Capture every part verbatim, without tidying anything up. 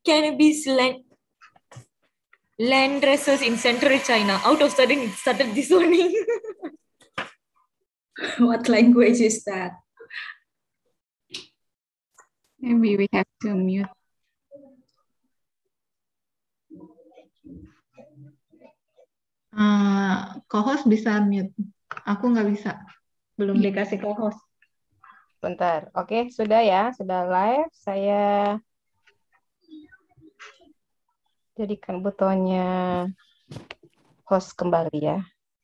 cannabis land land races in central China. Out of sudden, it started disowning. What language is that? Maybe we have to mute. Uh, co-host bisa mute. Aku nggak bisa. Belum dikasih co-host. Bentar. Oke, sudah ya. Sudah live. Saya jadikan butonnya host kembali ya.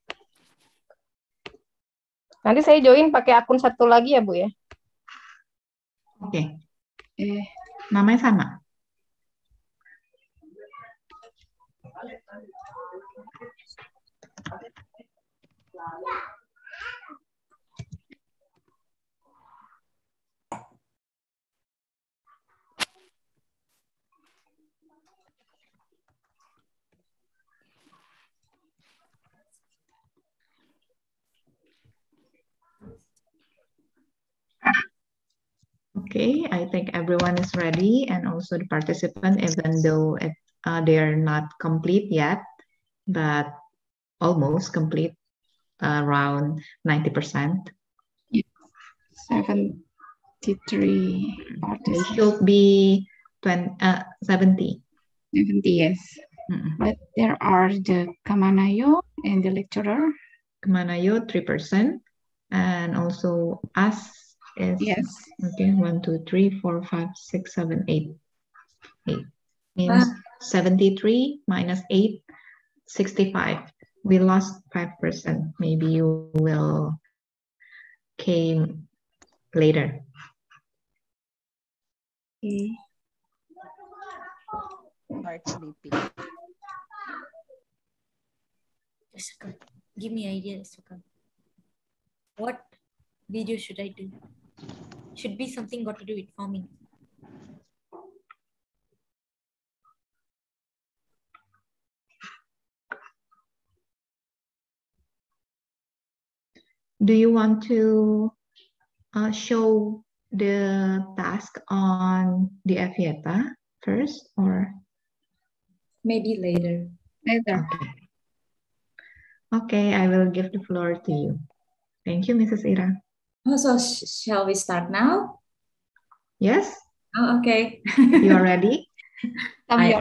Nanti saya join pakai akun satu lagi ya, Bu ya? Oke. Eh, namanya sama. Okay, I think everyone is ready, and also the participant, even though it, uh, they are not complete yet, but almost complete, uh, around ninety percent. Yeah. seventy-three They should be twenty, uh, seventy. seventy, yes. Mm-hmm. But there are the Kamanayo and the lecturer. Kamanayo, three percent, and also us is, yes. Okay, one, two, three, four, five, six, seven, eight. eight. Means ah. seventy-three minus eight, sixty-five. We lost five percent. Maybe you will came later. Okay. Give me ideas. What video should I do? Should be something got to do with farming. Do you want to uh, show the task on the Avieta first, or maybe later? Later. Okay. Okay, I will give the floor to you. Thank you, Missus Ira. Oh, so sh shall we start now? Yes. Oh, okay. You are ready? I...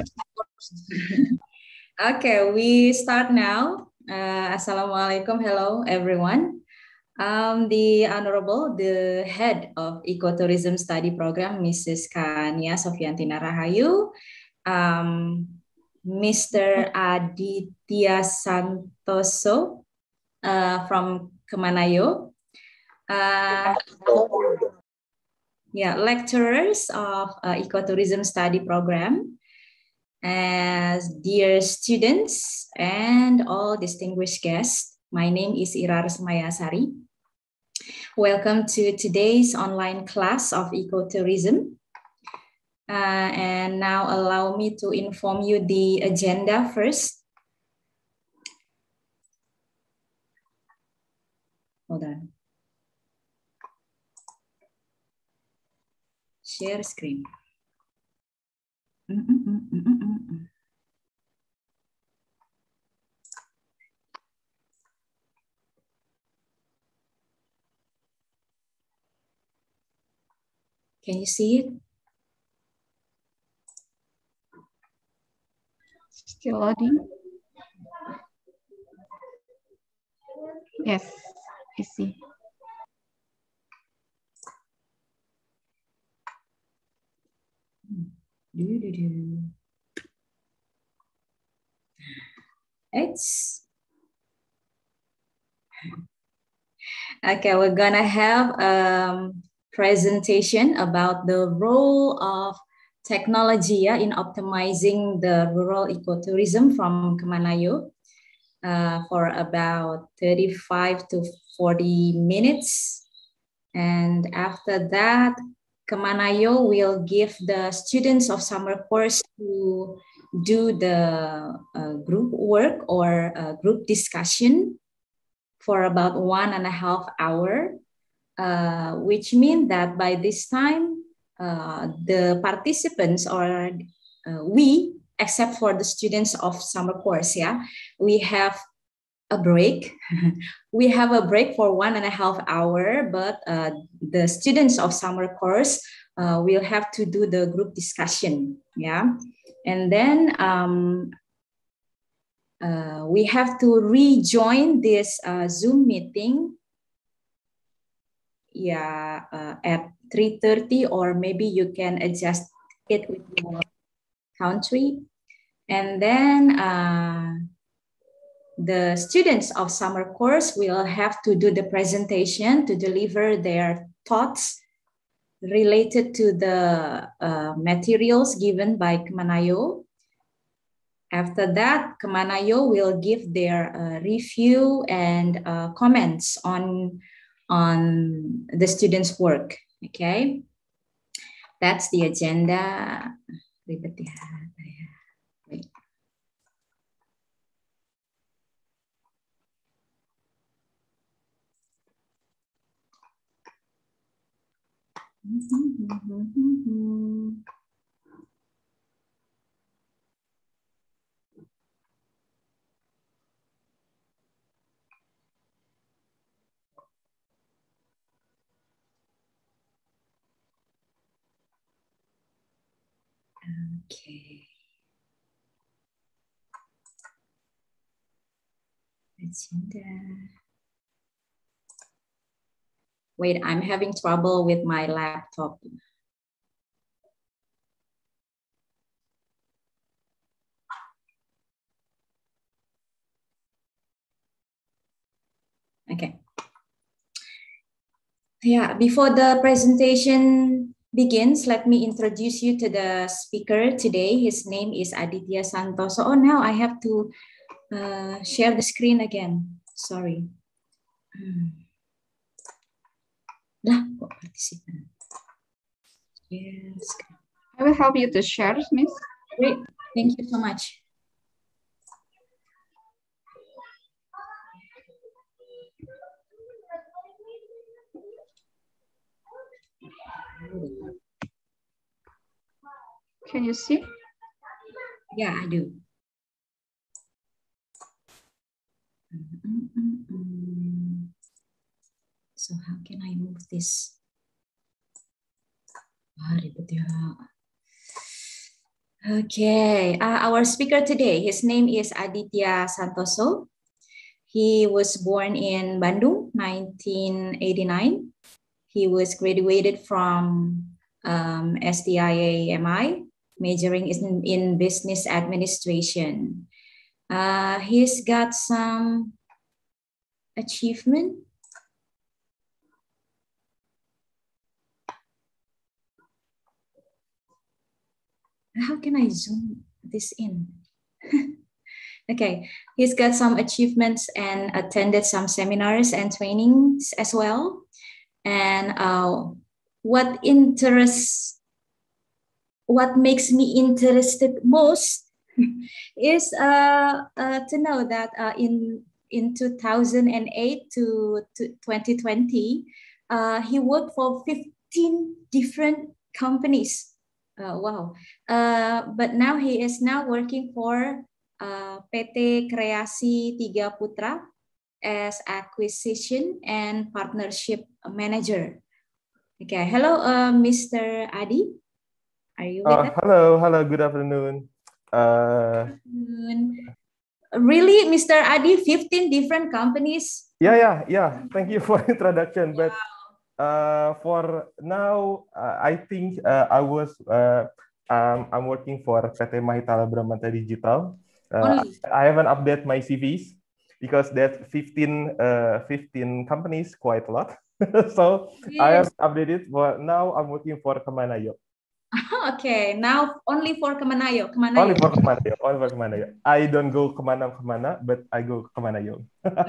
Okay, we start now. Uh, Assalamualaikum. Hello, everyone. Um, the Honorable, the head of Ecotourism Study Program, Missus Kania Sofiantina Rahayu, um, Mister Aditya Santoso uh, from Kamanayo, uh, yeah, lecturers of uh, Ecotourism Study Program, as dear students and all distinguished guests. My name is Ira Resmayasari. Welcome to today's online class of ecotourism. Uh, and now allow me to inform you the agenda first. Hold on. Share screen. Mm -mm -mm -mm -mm -mm. Can you see it? Still loading? Yes, I see. Do, do, do. It's okay. We're gonna have a presentation about the role of technology yeah, in optimizing the rural ecotourism from Kamanayo uh, for about thirty-five to forty minutes. And after that, Kamanayo will give the students of summer course to do the uh, group work or uh, group discussion for about one and a half hour, uh, which means that by this time, uh, the participants or uh, we, except for the students of summer course, yeah, we have a break. We have a break for one and a half hour, but uh, the students of summer course uh, will have to do the group discussion, yeah. And then um, uh, we have to rejoin this uh, Zoom meeting, yeah, uh, at three thirty, or maybe you can adjust it with your country. And then uh, the students of summer course will have to do the presentation to deliver their thoughts related to the uh, materials given by Kemanayo. After that, Kemanayo will give their uh, review and uh, comments on, on the students' work, okay? That's the agenda. Ribet ya. Wait. Okay. Agenda. Wait, I'm having trouble with my laptop. Okay. Yeah, before the presentation begins, let me introduce you to the speaker today. His name is Aditya Santoso. Oh, now I have to uh, share the screen again. Sorry. Hmm. Lah, kok partisipan? Yes. I will help you to share, Miss. Great. Thank you so much. Can you see? Yeah, I do. So how can I move this? Ah, ribet ya. Okay, uh, our speaker today, his name is Aditya Santoso. He was born in Bandung, nineteen eighty-nine. He was graduated from um, S T I A M I, majoring in, in business administration. Uh, he's got some achievement. How can I zoom this in? Okay, he's got some achievements and attended some seminars and trainings as well. And uh, what interests, what makes me interested most is uh, uh, to know that uh, in in two thousand eight to, to twenty twenty, uh, he worked for fifteen different companies. Uh, wow! Uh, but now he is now working for uh, P T Kreasi Tiga Putra as acquisition and partnership manager. Okay, hello, uh, Mister Adi. Are you with uh, us? Hello, hello, good afternoon. Uh, Good afternoon. Really, Mister Adi, fifteen different companies? yeah, yeah, yeah. Thank you for introduction. But uh, for now, uh, I think uh, I was uh, um, I'm working for P T Mahitala Bramanta Digital. Uh, I haven't updated my C Vs because that fifteen uh, fifteen companies quite a lot. So yes. I have updated. But now I'm working for Kemanayo. Okay, now only for Kemanayo. Kemanayo. Only for Kemanayo. Only for Kemanayo. I don't go kemana-kemana, but I go Kemanayo.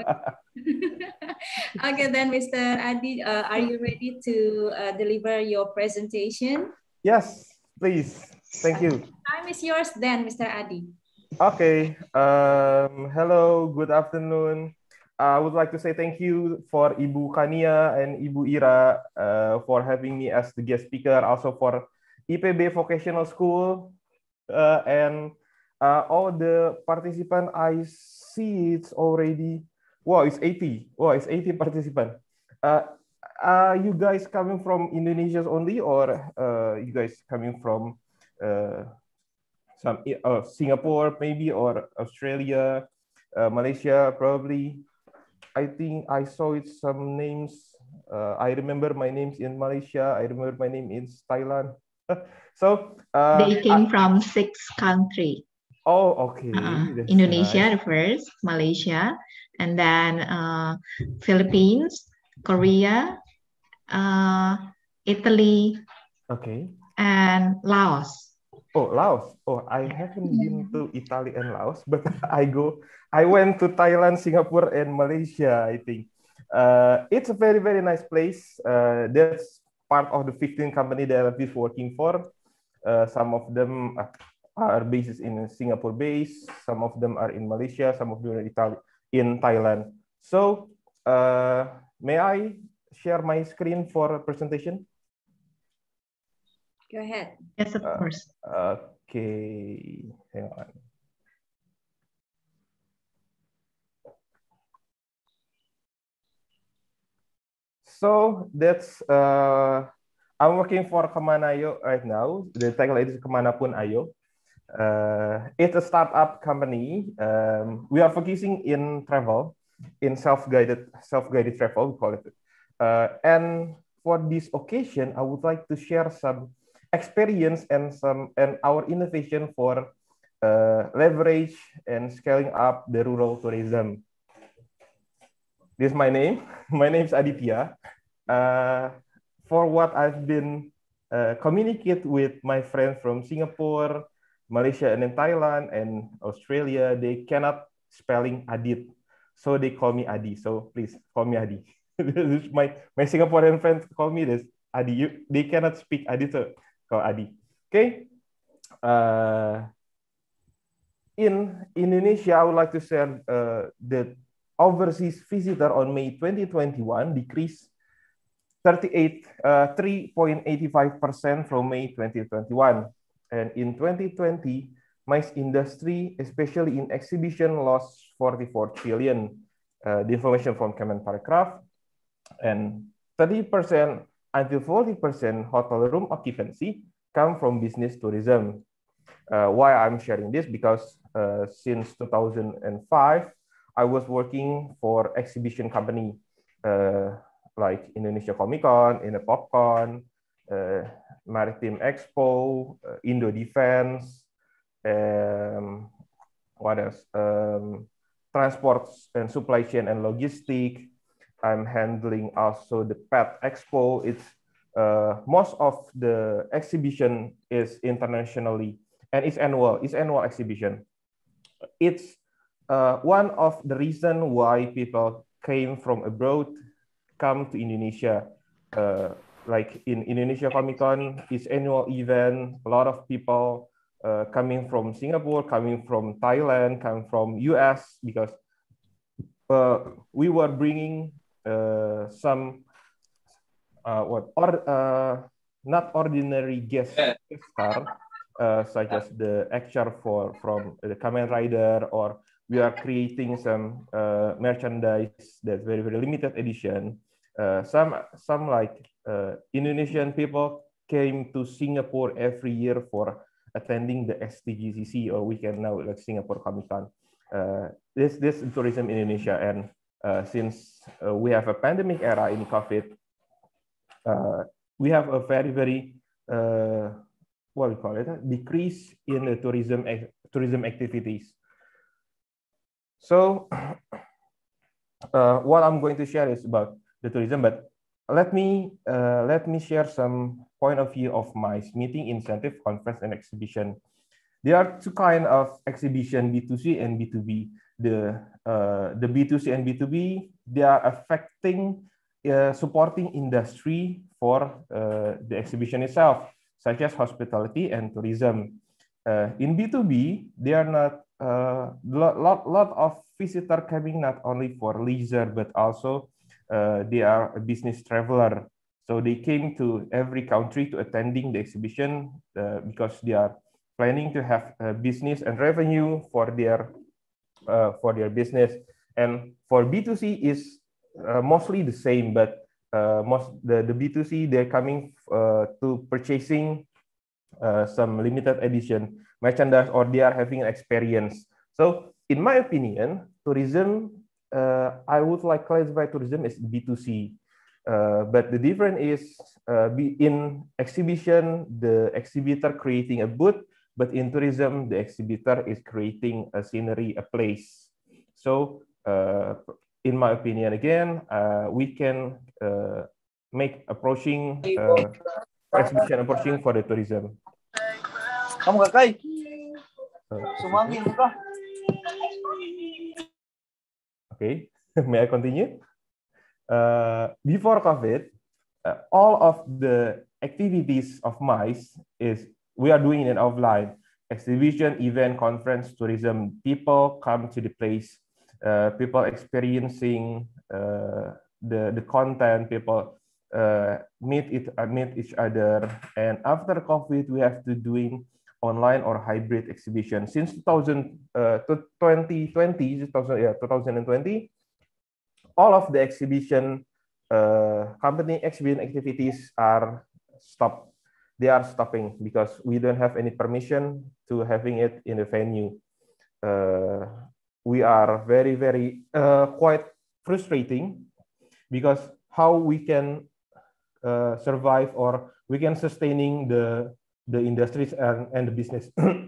Okay, then, Mister Adi, uh, are you ready to uh, deliver your presentation? Yes, please. Thank you. Time is yours then, Mister Adi. Okay. Um, hello, good afternoon. I would like to say thank you for Ibu Kania and Ibu Ira uh, for having me as the guest speaker, also for I P B Vocational School uh, and uh, all the participants I see it's already wow, it's eighty. Wow, it's eighty participants. Uh, are you guys coming from Indonesia only, or uh, you guys coming from uh, some uh, Singapore maybe, or Australia, uh, Malaysia probably? I think I saw it some names. Uh, I remember my names in Malaysia. I remember my name in Thailand. So uh, They came I, from six countries. oh, okay. Uh, Indonesia nice. first, Malaysia, and then uh, Philippines, Korea, uh, Italy, Okay. and Laos. Oh, Laos. Oh, I haven't been to Italy and Laos, but I go. I went to Thailand, Singapore, and Malaysia, I think. Uh, it's a very, very nice place. Uh, that's part of the fifteen company that I've been working for. Uh, some of them are based in Singapore base. Some of them are in Malaysia. Some of them are in, Italy, in Thailand. So, uh, may I share my screen for a presentation? Go ahead. Yes, of Uh, course. Okay, hang on. So that's uh, I'm working for Kemana.io right now. The title is Kemanapun Ayo. Uh, it's a startup company. Um, we are focusing in travel, in self-guided self-guided travel, we call it. Uh, and for this occasion, I would like to share some experience and some and our innovation for uh, leverage and scaling up the rural tourism. This is my name. My name is Aditya. Uh, for what I've been uh, communicate with my friends from Singapore, Malaysia, and in Thailand and Australia, they cannot spelling Adit, so they call me Adi. So please call me Adi. This is my my Singaporean friends call me this Adi. You, they cannot speak Adi, so call Adi. Okay. Uh, in Indonesia, I would like to share uh, the overseas visitor on May twenty twenty-one decreased thirty-eight, uh, three point eight five percent from May twenty twenty-one. And in twenty twenty, MICE industry, especially in exhibition, lost forty-four trillion. Uh, the information from Kemenparekraf, and thirty percent until forty percent hotel room occupancy come from business tourism. Uh, why I'm sharing this? Because uh, since two thousand five, I was working for exhibition company uh, like Indonesia Comic Con, Inapopcon, uh, Maritime Expo, uh, Indo Defense, um, what else? Um, transport and supply chain and logistic. I'm handling also the Pet Expo. It's uh, most of the exhibition is internationally and it's annual. It's annual exhibition. It's uh, one of the reason why people came from abroad come to Indonesia. Uh, like in Indonesia Comic Con, it's annual event. A lot of people uh, coming from Singapore, coming from Thailand, coming from U S because uh, we were bringing uh, some uh, what or uh, not ordinary guest star, uh, such as the actor for from the Kamen Rider, or we are creating some uh, merchandise that's very very limited edition. Uh, some some like uh, Indonesian people came to Singapore every year for attending the S T G C C, or we can now like Singapore Comic Con. Uh, this this tourism in Indonesia, and uh, since uh, we have a pandemic era in COVID, uh, we have a very very uh, what we call it a decrease in the tourism tourism activities. So uh, what I'm going to share is about the tourism, but let me uh, let me share some point of view of MICE meeting, incentive, conference, and exhibition. There are two kind of exhibition, B two C and B two B. The uh, the B two C and B two B, they are affecting uh, supporting industry for uh, the exhibition itself, such as hospitality and tourism. Uh, in B two B, they are not uh, lot lot lot of visitor coming not only for leisure but also uh, they are a business traveler. So they came to every country to attending the exhibition uh, because they are planning to have uh, business and revenue for their uh, for their business. And for B two C is uh, mostly the same, but uh, most the, the B two C, they're coming uh, to purchasing uh, some limited edition merchandise, or they are having an experience. So in my opinion, tourism, uh, I would like classify tourism as B two C. Uh, but the difference is uh, be in exhibition, the exhibitor creating a booth, but in tourism, the exhibitor is creating a scenery, a place. So uh, in my opinion, again, uh, we can uh, make approaching uh, exhibition approaching for the tourism. Kamu kakak? Uh, Sumangin buka. Okay, may I continue? Uh, before COVID, uh, all of the activities of MICE is we are doing it offline. Exhibition, event, conference, tourism. People come to the place. Uh, people experiencing uh, the the content. People uh, meet it uh, meet each other. And after COVID, we have to doing online or hybrid exhibition. Since twenty twenty, yeah, twenty twenty. All of the exhibition uh, company exhibition activities are stopped. They are stopping because we don't have any permission to having it in the venue. Uh, we are very, very uh, quite frustrating because how we can uh, survive or we can sustaining the the industries and, and the business.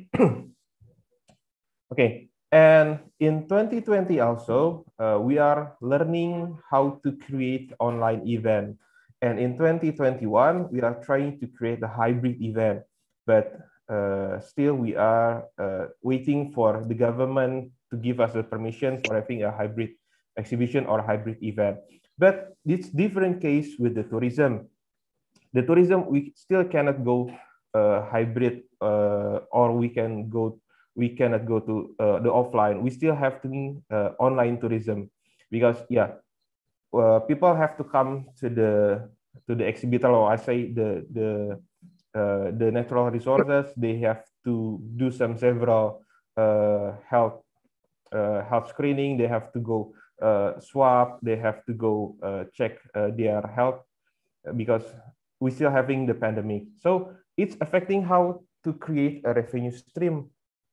Okay. And in twenty twenty also, uh, we are learning how to create online event. And in twenty twenty-one, we are trying to create a hybrid event. But uh, still we are uh, waiting for the government to give us the permission for having a hybrid exhibition or hybrid event. But it's different case with the tourism. The tourism, we still cannot go uh, hybrid uh, or we can go we cannot go to uh, the offline. We still have to uh, online tourism because yeah, uh, people have to come to the to the exhibitor, or I say the the uh, the natural resources. They have to do some several uh, health uh, health screening. They have to go uh, swab. They have to go uh, check uh, their health because we still having the pandemic. So it's affecting how to create a revenue stream.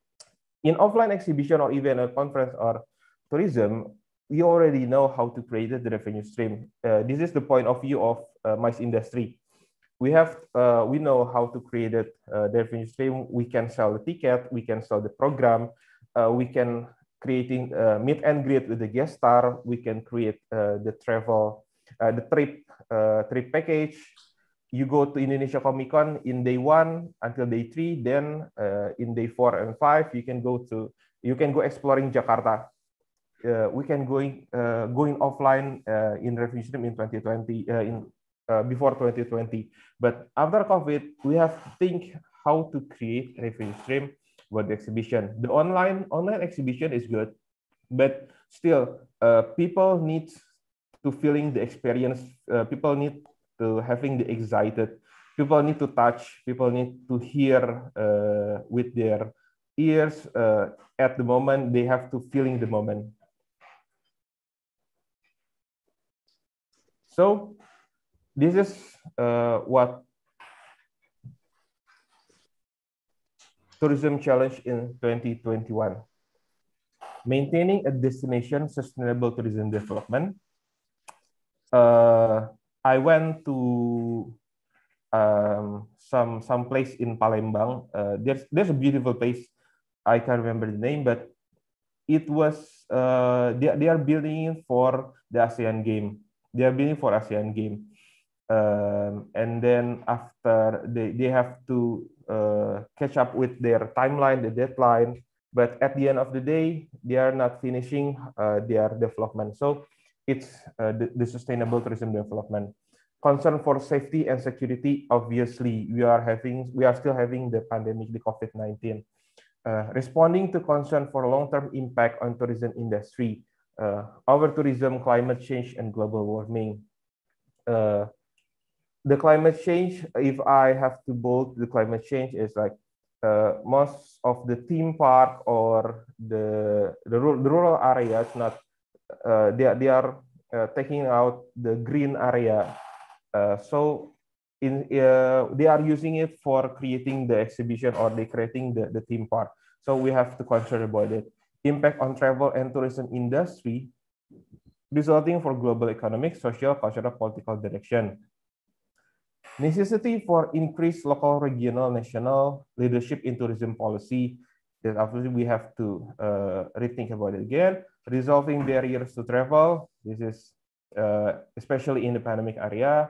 In offline exhibition or event or conference or tourism, we already know how to create the revenue stream. Uh, this is the point of view of uh, MICE industry. We have, uh, we know how to create it, uh, the revenue stream. We can sell the ticket, we can sell the program, uh, we can creating uh, meet and greet with the guest star. We can create uh, the travel, uh, the trip, uh, trip package. You go to Indonesia Comic Con in day one until day three, then uh, in day four and five, you can go to, you can go exploring Jakarta. Uh, we can going uh, going offline uh, in revenue stream in twenty twenty, uh, in uh, before twenty twenty. But after COVID, we have to think how to create revenue stream for the exhibition. The online online exhibition is good, but still, uh, people need to feeling the experience. Uh, people need to having the excited, people need to touch, people need to hear uh, with their ears. Uh, at the moment, they have to feeling the moment. So this is uh, what tourism challenge in twenty twenty-one. Maintaining a destination sustainable tourism development. Uh, I went to um, some some place in Palembang. Uh, there's there's a beautiful place. I can't remember the name, but it was uh, they they are building for the ASEAN game. They are building for ASEAN game, um, and then after they they have to uh, catch up with their timeline, the deadline. But at the end of the day, they are not finishing uh, their development. So it's uh, the, the sustainable tourism development. Concern for safety and security, obviously, we are having, we are still having the pandemic, the COVID nineteen. Uh, responding to concern for long-term impact on tourism industry, uh, our tourism, climate change, and global warming. Uh, the climate change, if I have to bold, the climate change is like uh, most of the theme park or the the, the rural areas not uh, they are, they are uh, taking out the green area, uh, so in uh, they are using it for creating the exhibition or they creating the, the theme park. So we have to consider about it. Impact on travel and tourism industry, resulting for global economic, social, cultural, political direction. Necessity for increased local, regional, national leadership in tourism policy. That obviously we have to uh, rethink about it again. Resolving barriers to travel. This is uh, especially in the pandemic area.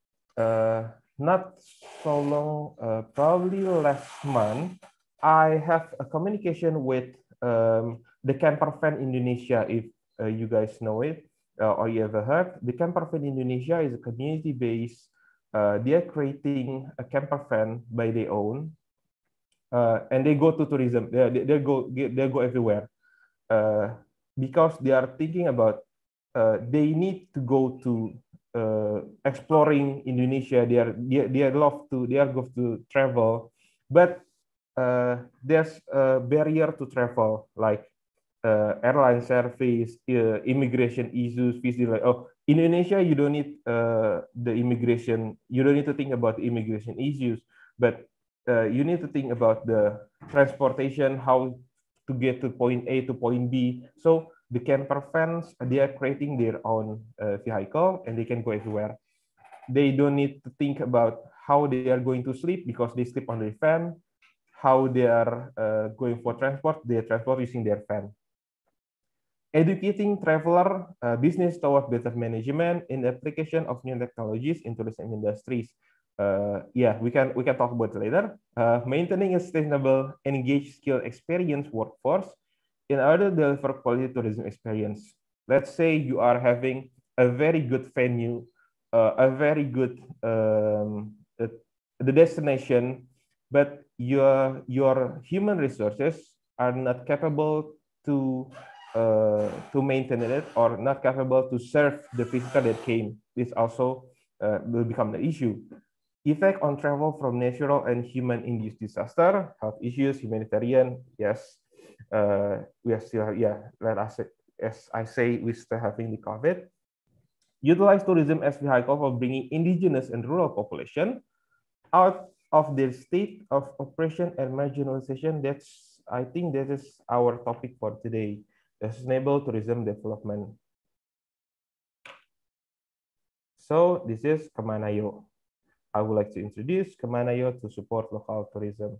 Uh, not so long, uh, probably last month, I have a communication with um, the Campervan Indonesia, if uh, you guys know it uh, or you ever heard. The Campervan Indonesia is a community-based, uh, they are creating a campervan by their own, uh, and they go to tourism, they, they, they, go, they go everywhere uh, because they are thinking about, uh, they need to go to Uh, exploring Indonesia. They are they, they are love to they are going to travel, but uh, there's a barrier to travel, like uh, airline service, uh, immigration issues, visa. Like, oh, Indonesia, you don't need uh, the immigration. You don't need to think about the immigration issues, but uh, you need to think about the transportation, how to get to point A to point B. So the camper vans, they are creating their own uh, vehicle and they can go everywhere. They don't need to think about how they are going to sleep because they sleep on their van, how they are uh, going for transport, they transport using their van. Educating traveler uh, business toward better management in the application of new technologies in tourism industries. Uh, yeah, we can we can talk about it later. Uh, maintaining a sustainable, engaged, skilled, experienced workforce in order to deliver quality tourism experience. Let's say you are having a very good venue, uh, a very good um, uh, the destination, but your your human resources are not capable to uh, to maintain it or not capable to serve the visitor that came. This also uh, will become the issue. Effect on travel from natural and human-induced disaster, health issues, humanitarian, yes. Uh, we are still, yeah, let us, as I say, we're still having the COVID. Utilize tourism as vehicle for bringing indigenous and rural population out of their state of oppression and marginalization. That's, I think that is our topic for today, the sustainable tourism development. So this is Kemanayo. I would like to introduce Kemanayo to support local tourism.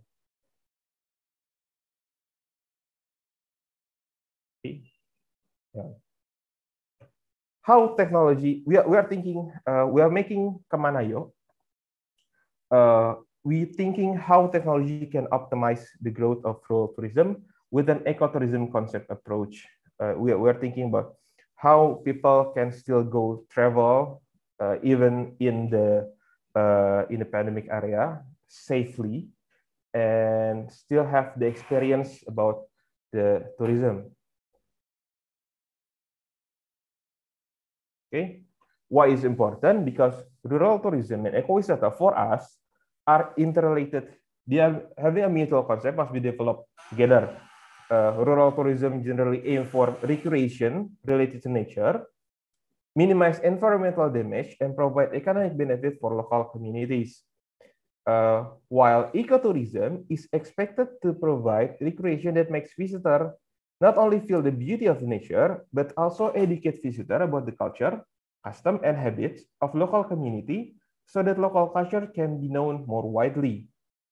Yeah. How technology, we are, we are thinking, uh, we are making Kemanayo. Uh, we thinking how technology can optimize the growth of rural tourism with an ecotourism concept approach. Uh, we, are, we are thinking about how people can still go travel uh, even in the uh, in the pandemic area safely and still have the experience about the tourism. Okay, why is important? Because rural tourism and ecowisata for us are interrelated. They are having a mutual concept must be developed together. Uh, rural tourism generally aim for recreation related to nature, minimize environmental damage, and provide economic benefit for local communities. Uh, while ecotourism is expected to provide recreation that makes visitor not only feel the beauty of nature, but also educate visitor about the culture, custom, and habits of local community so that local culture can be known more widely.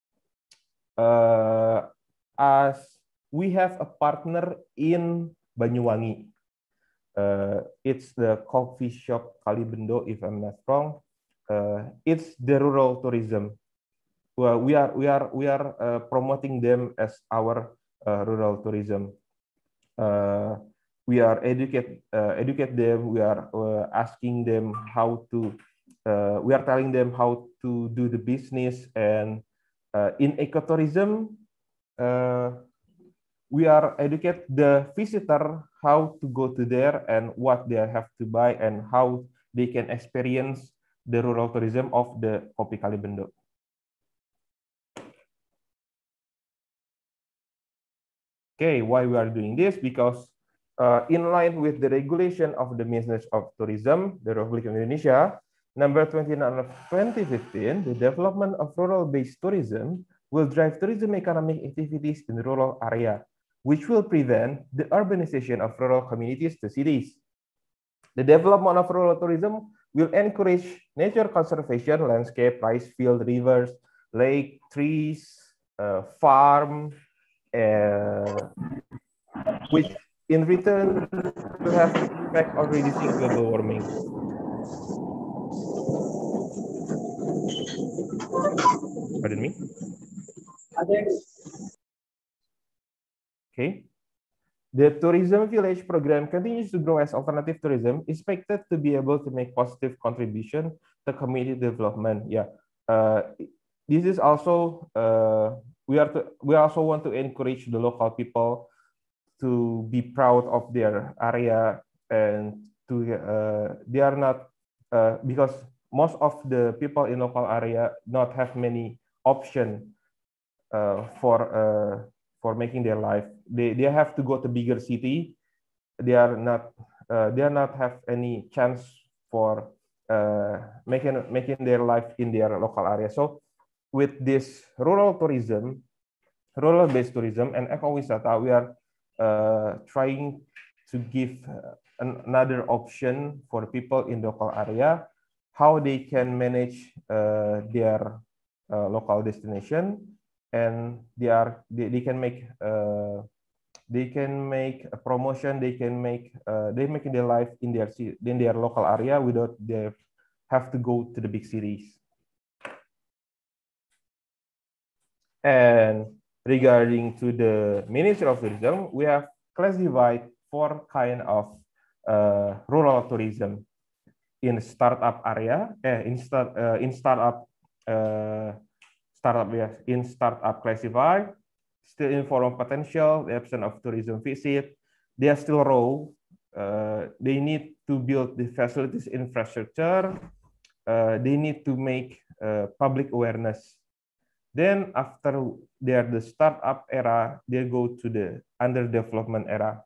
Uh, as we have a partner in Banyuwangi. Uh, it's the coffee shop Kalibendo, if I'm not wrong. Uh, it's the rural tourism. Well, we are we are we are uh, promoting them as our uh, rural tourism. Uh, we are educate uh, educate them. We are uh, asking them how to. Uh, we are telling them how to do the business, and uh, in ecotourism, uh, we are educate the visitor how to go to there and what they have to buy and how they can experience the rural tourism of the Kopi Kalibendo. Okay, why we are doing this? Because uh, in line with the regulation of the Ministry of Tourism, the Republic of Indonesia, number twenty-nine of twenty fifteen, the development of rural-based tourism will drive tourism economic activities in the rural area, which will prevent the urbanization of rural communities to cities. The development of rural tourism will encourage nature conservation, landscape, rice field, rivers, lake, trees, uh, farm, uh, which in return will have an impact on reducing global warming. Pardon me. Okay. The tourism village program continues to grow as alternative tourism, expected to be able to make positive contribution to community development. Yeah, uh, this is also uh, we are to, we also want to encourage the local people to be proud of their area, and to uh, they are not uh, because most of the people in local area not have many option uh, for uh, for making their life. They they have to go to bigger city. They are not uh, they are not have any chance for uh, making making their life in their local area. So with this rural tourism, rural based tourism and ecowisata, we are uh, trying to give an, another option for people in local area, how they can manage uh, their uh, local destination, and they are they, they can make uh, they can make a promotion, they can make uh, they making their life in their in their local area without they have to go to the big cities. And regarding to the Ministry of Tourism, we have classified four kind of uh, rural tourism in startup area, eh, in start uh, in startup uh, startup yes, in startup classified, still in forum potential, the absence of tourism visit, they are still raw. Uh, they need to build the facilities infrastructure. Uh, they need to make uh, public awareness. Then after they are the startup era, they go to the under development era.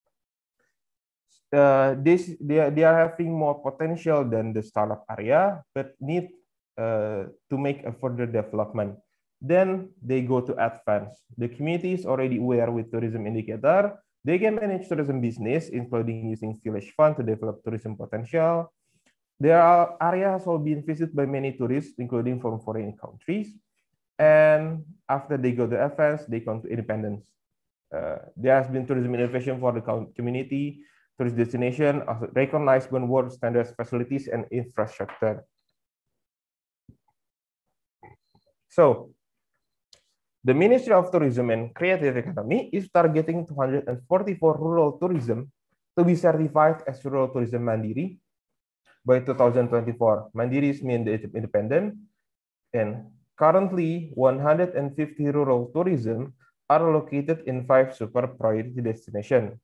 Uh, this they are, they are having more potential than the startup area, but need uh, to make a further development. Then they go to advance. The community is already aware with tourism indicator. They can manage tourism business, including using village fund to develop tourism potential. There are areas all being visited by many tourists, including from foreign countries. And after they go to advance, they come to independence. Uh, there has been tourism innovation for the community, tourist destination, recognized by world standards facilities and infrastructure. So, the Ministry of Tourism and Creative Economy is targeting two hundred forty-four rural tourism to be certified as rural tourism Mandiri by two thousand twenty-four. Mandiri means independent, and currently one hundred fifty rural tourism are located in five super priority destinations.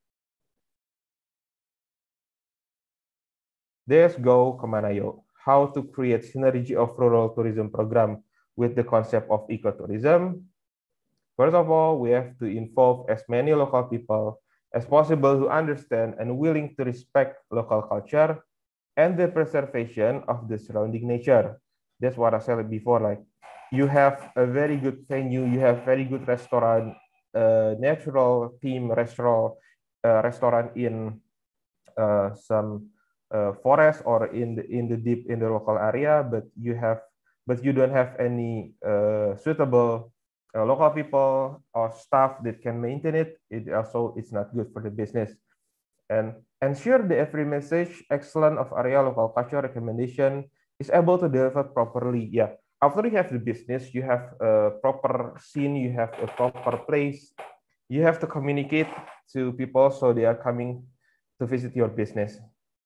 Let's go kemana yuk? How to create synergy of rural tourism program with the concept of ecotourism. First of all, we have to involve as many local people as possible who understand and willing to respect local culture and the preservation of the surrounding nature. That's what I said before, like you have a very good venue, you have very good restaurant, uh, natural theme restaurant, uh, restaurant in uh, some uh, forest or in the, in the deep in the local area, but you have but you don't have any uh, suitable Uh, local people or staff that can maintain it, it also it's not good for the business. And ensure the every message excellent of area local culture recommendation is able to deliver properly. Yeah, after you have the business, you have a proper scene, you have a proper place, you have to communicate to people so they are coming to visit your business.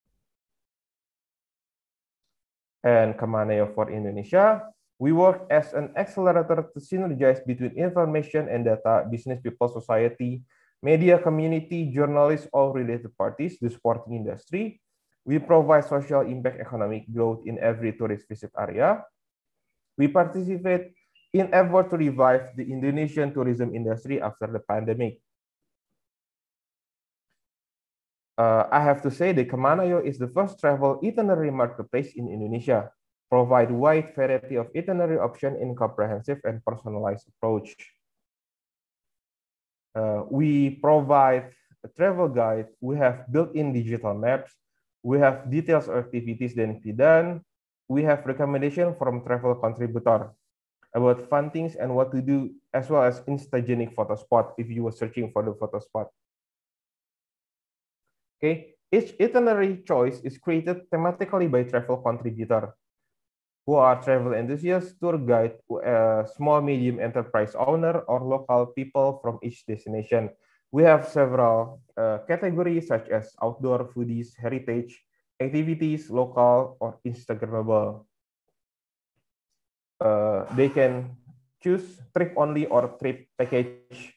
And kemana ya for Indonesia? We work as an accelerator to synergize between information and data, business people, society, media, community, journalists, all related parties, the sporting industry. We provide social impact economic growth in every tourist visit area. We participate in effort to revive the Indonesian tourism industry after the pandemic. Uh, I have to say that Kemanayo is the first travel itinerary marketplace in Indonesia, provide wide variety of itinerary option in comprehensive and personalized approach. Uh, we provide a travel guide, we have built-in digital maps, we have details of activities that need to be done, we have recommendation from travel contributor about fun things and what to do, as well as instagenic photo spot if you were searching for the photo spot. Okay, each itinerary choice is created thematically by travel contributor, who are travel enthusiasts, tour guide, uh, small medium enterprise owner, or local people from each destination. We have several uh, categories such as outdoor, foodies, heritage, activities, local, or Instagrammable. Uh, they can choose trip only or trip package.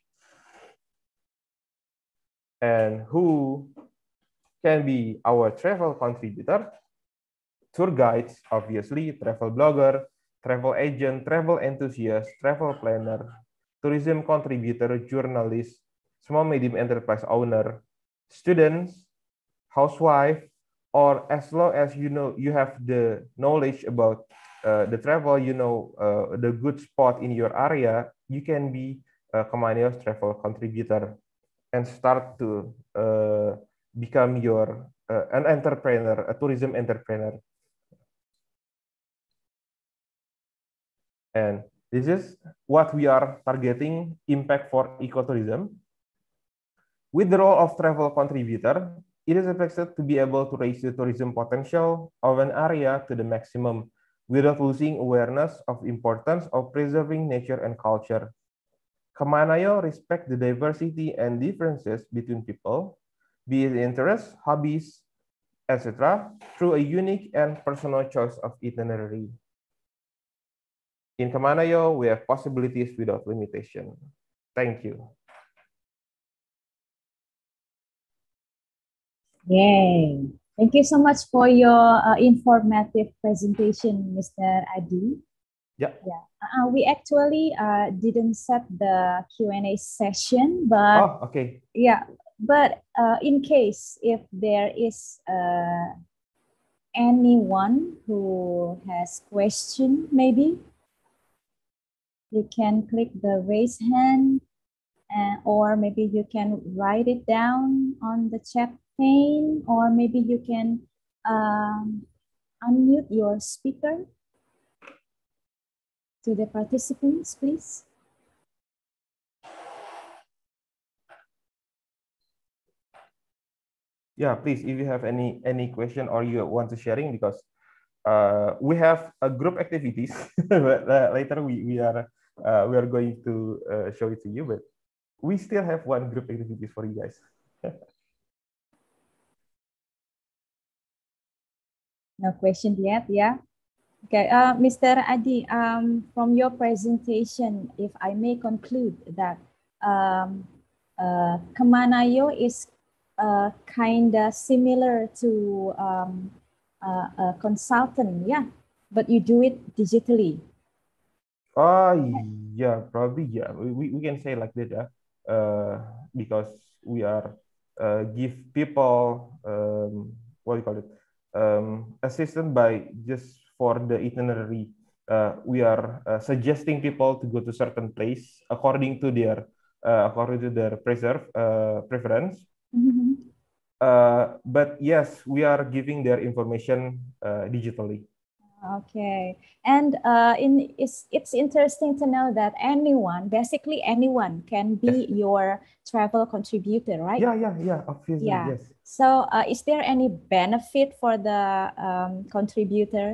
And who can be our travel contributor? Tour guides, obviously, travel blogger, travel agent, travel enthusiast, travel planner, tourism contributor, journalist, small medium enterprise owner, students, housewife, or as long as you know you have the knowledge about uh, the travel, you know uh, the good spot in your area, you can be a Kemanayo's travel contributor and start to uh, become your uh, an entrepreneur, a tourism entrepreneur. And this is what we are targeting, impact for ecotourism. With the role of travel contributor, it is expected to be able to raise the tourism potential of an area to the maximum without losing awareness of importance of preserving nature and culture. Kemanayo respect the diversity and differences between people, be it interests, hobbies, et cetera, through a unique and personal choice of itinerary. In Kemanayo, we have possibilities without limitation. Thank you. Yay. Thank you so much for your uh, informative presentation, Mister Adi. Yeah. Yeah. Uh, we actually uh, didn't set the Q and A session, but oh, okay. Yeah, but uh, in case if there is uh, anyone who has question, maybe you can click the raise hand, and, or maybe you can write it down on the chat pane, or maybe you can um, unmute your speaker to the participants, please. Yeah, please, if you have any any question or you want to sharing, because uh, we have a group activities, but uh, later we we are uh, we are going to uh, show it to you, but we still have one group activities for you guys. No question yet, yeah. Okay, uh, Mister Adi, um, from your presentation, if I may conclude that um, uh, Kemanayo is uh, kind of similar to um, uh, a consultant, yeah, but you do it digitally. Oh, yeah, probably, yeah. We, we can say like that, yeah, uh, because we are uh, give people, um, what do you call it, um, assistant by just for the itinerary. Uh, we are uh, suggesting people to go to certain place according to their uh, according to their preserve uh, preference. Mm-hmm. Uh, but yes, we are giving their information uh, digitally. Okay, and uh, in it's it's interesting to know that anyone, basically anyone, can be yes. your travel contributor, right? Yeah, yeah, yeah. Obviously, yeah. Yes. So, uh, is there any benefit for the um, contributor?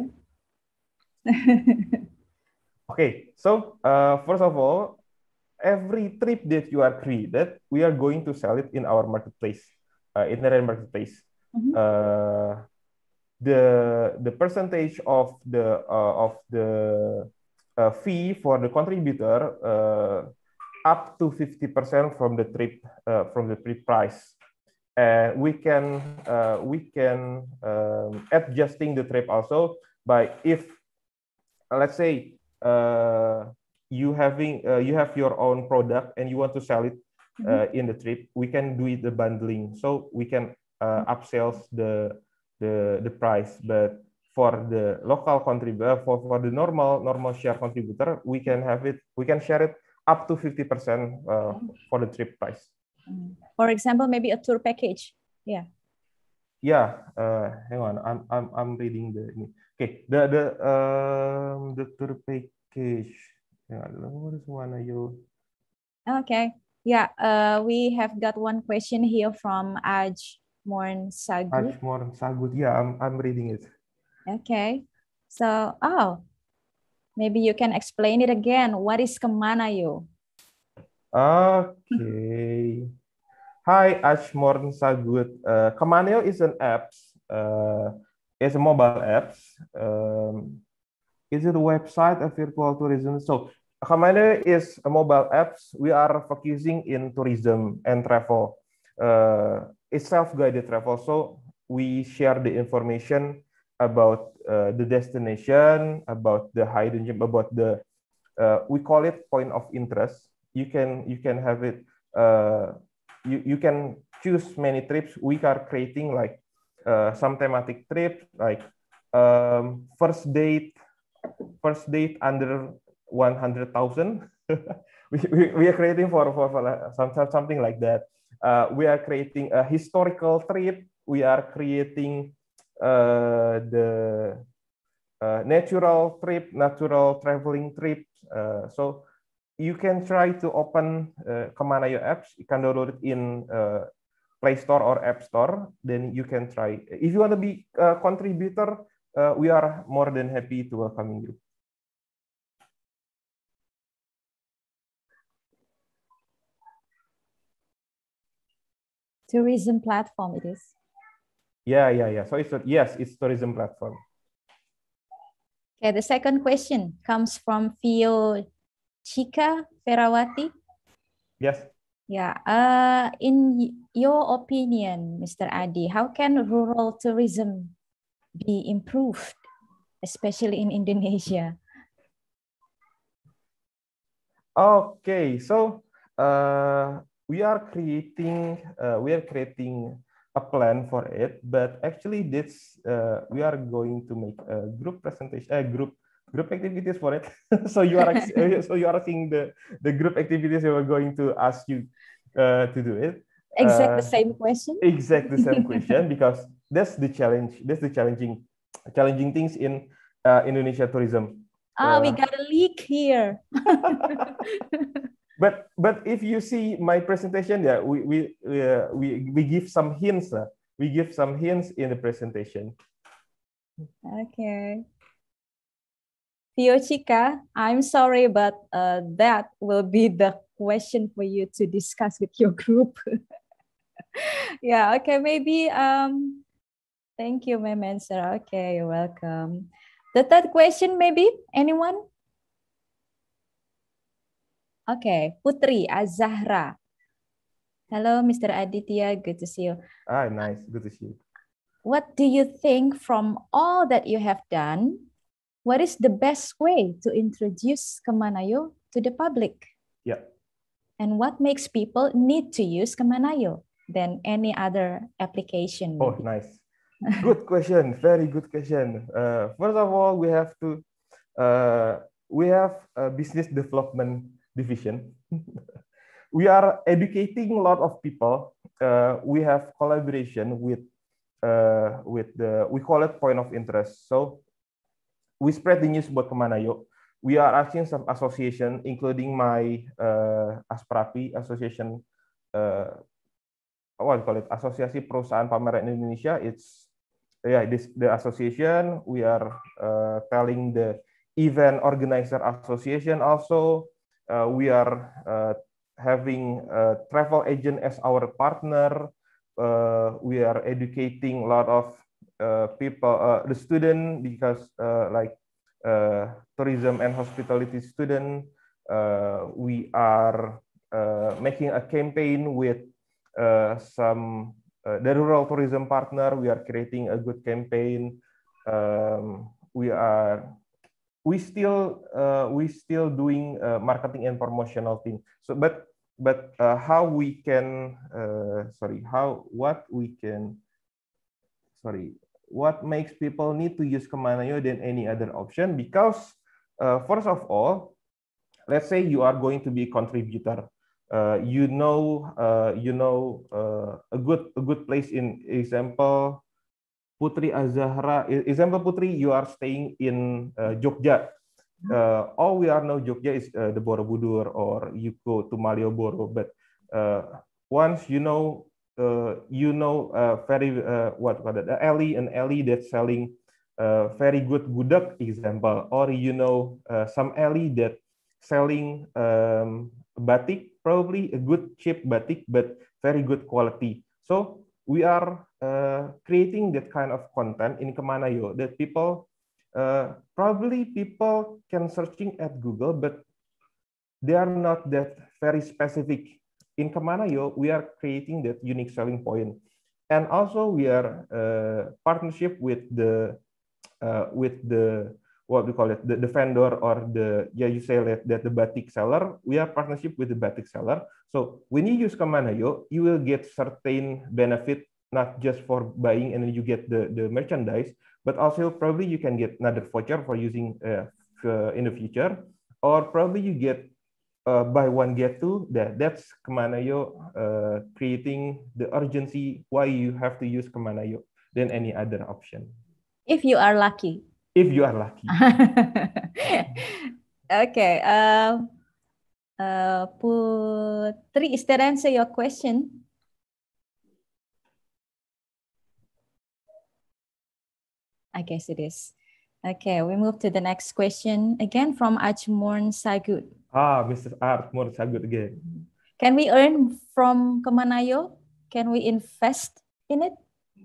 Okay, so uh, first of all, every trip that you are created, we are going to sell it in our marketplace, uh, itinerary marketplace. Mm-hmm. uh, the the percentage of the uh, of the uh, fee for the contributor uh, up to fifty percent from the trip uh, from the trip price, and we can uh, we can um, adjusting the trip also by if uh, let's say uh, you having uh, you have your own product and you want to sell it uh, in the trip, we can do it the bundling, so we can uh, upsells the the the price. But for the local contributor, for for the normal normal share contributor, we can have it. We can share it up to fifty percent uh, for the trip price. For example, maybe a tour package. Yeah. Yeah. Uh, hang on. I'm I'm I'm reading the. Okay. The the um the tour package. What is one you? Okay. Yeah. Uh, we have got one question here from Aj Morn Sagut. Aj Morn Sagut. Yeah, I'm I'm reading it. Okay. So, oh, maybe you can explain it again. What is Kemanayo? Okay. Hi, Ashmorn Sagut. Uh, Kemanayo is an app. Uh, it's a mobile app. Um, is it a website, a virtual tourism? So, Kemanayo is a mobile app. We are focusing in tourism and travel. Uh, it's self-guided travel. So, we share the information about uh, the destination, about the hidden gem, about the, uh, we call it point of interest. You can, you can have it, uh, you, you can choose many trips. We are creating like uh, some thematic trips, like um, first date, first date under one hundred thousand. we, we, we are creating for, for, for some, something like that. Uh, we are creating a historical trip. We are creating uh, the uh, natural trip, natural traveling trip. Uh, so you can try to open uh, Kemanayo apps. You can download it in uh, Play Store or App Store. Then you can try. If you want to be a contributor, uh, we are more than happy to welcome you. Tourism platform it is. Yeah, yeah, yeah. So it's a, yes, it's tourism platform. Okay, the second question comes from Vio Chika Ferawati. Yes. Yeah. Uh, in your opinion, Mister Adi, how can rural tourism be improved, especially in Indonesia? Okay, so uh, we are creating uh, we are creating a plan for it, but actually this uh, we are going to make a group presentation, a uh, group group activities for it. so you are so you are seeing the the group activities we are going to ask you uh, to do it. Exact uh, the same question. Exact the same question because that's the challenge. That's the challenging challenging things in uh, Indonesia tourism. Ah, uh, we got a leak here. But but if you see my presentation, yeah, we we uh, we we give some hints. Uh, we give some hints in the presentation. Okay. Vio Chika, I'm sorry, but uh, that will be the question for you to discuss with your group. Yeah. Okay. Maybe. Um. Thank you, my answer. Okay, you're welcome. The third question, maybe anyone? Okay, Putri Azahra. Hello, Mister Aditya. Good to see you. Ah, nice. Good to see you. What do you think from all that you have done? What is the best way to introduce Kemanayo to the public? Yeah. And what makes people need to use Kemanayo than any other application? Oh, nice. Good question. Very good question. Uh, first of all, we have to uh, we have a business development division. We are educating a lot of people. Uh, we have collaboration with uh, with the we call it point of interest. So we spread the news about Kemanayo. We are asking some association, including my uh, Asprapi association. Uh, what do you call it? Asosiasi Perusahaan Pameran Indonesia. It's yeah, this the association. We are uh, telling the event organizer association also. Uh, we are uh, having a travel agent as our partner. Uh, we are educating a lot of uh, people, uh, the student, because uh, like uh, tourism and hospitality student. Uh, we are uh, making a campaign with uh, some uh, the rural tourism partner. We are creating a good campaign. Um, we are we still uh, we still doing uh, marketing and promotional thing. So, but but uh, how we can uh, sorry how what we can sorry, what makes people need to use Kemanayo than any other option? Because uh, first of all, let's say you are going to be a contributor. Uh, you know, uh, you know, uh, a good a good place in example, Putri Azahra. Example Putri, you are staying in uh, Jogja. Uh, all we are know Jogja is uh, the Borobudur, or you go to Malioboro. But uh, once you know, uh, you know, uh, very uh, what called it, alley, an alley that's selling uh, very good gudeg, example, or you know, uh, some alley that selling um, batik, probably a good cheap batik, but very good quality. So we are uh, creating that kind of content in Kemanayo that people, uh, probably people can searching at Google, but they are not that very specific. In Kemanayo, we are creating that unique selling point. And also we are uh, partnership with the, uh, with the, what we call it, the, the vendor or the, yeah, you say that, that the batik seller, we are partnership with the batik seller. So when you use Kemanayo, you will get certain benefit, not just for buying and then you get the, the merchandise, but also probably you can get another voucher for using uh, in the future, or probably you get uh, buy one, get two. That, that's Kemanayo uh, creating the urgency why you have to use Kemanayo than any other option. If you are lucky. If you are lucky. Okay. Uh, uh, Putri, is that answer your question? I guess it is. Okay, we move to the next question again from Ajmorn Sagut. Ah, Mister Ajmorn Sagut again. Can we earn from Kemanayo? Can we invest in it?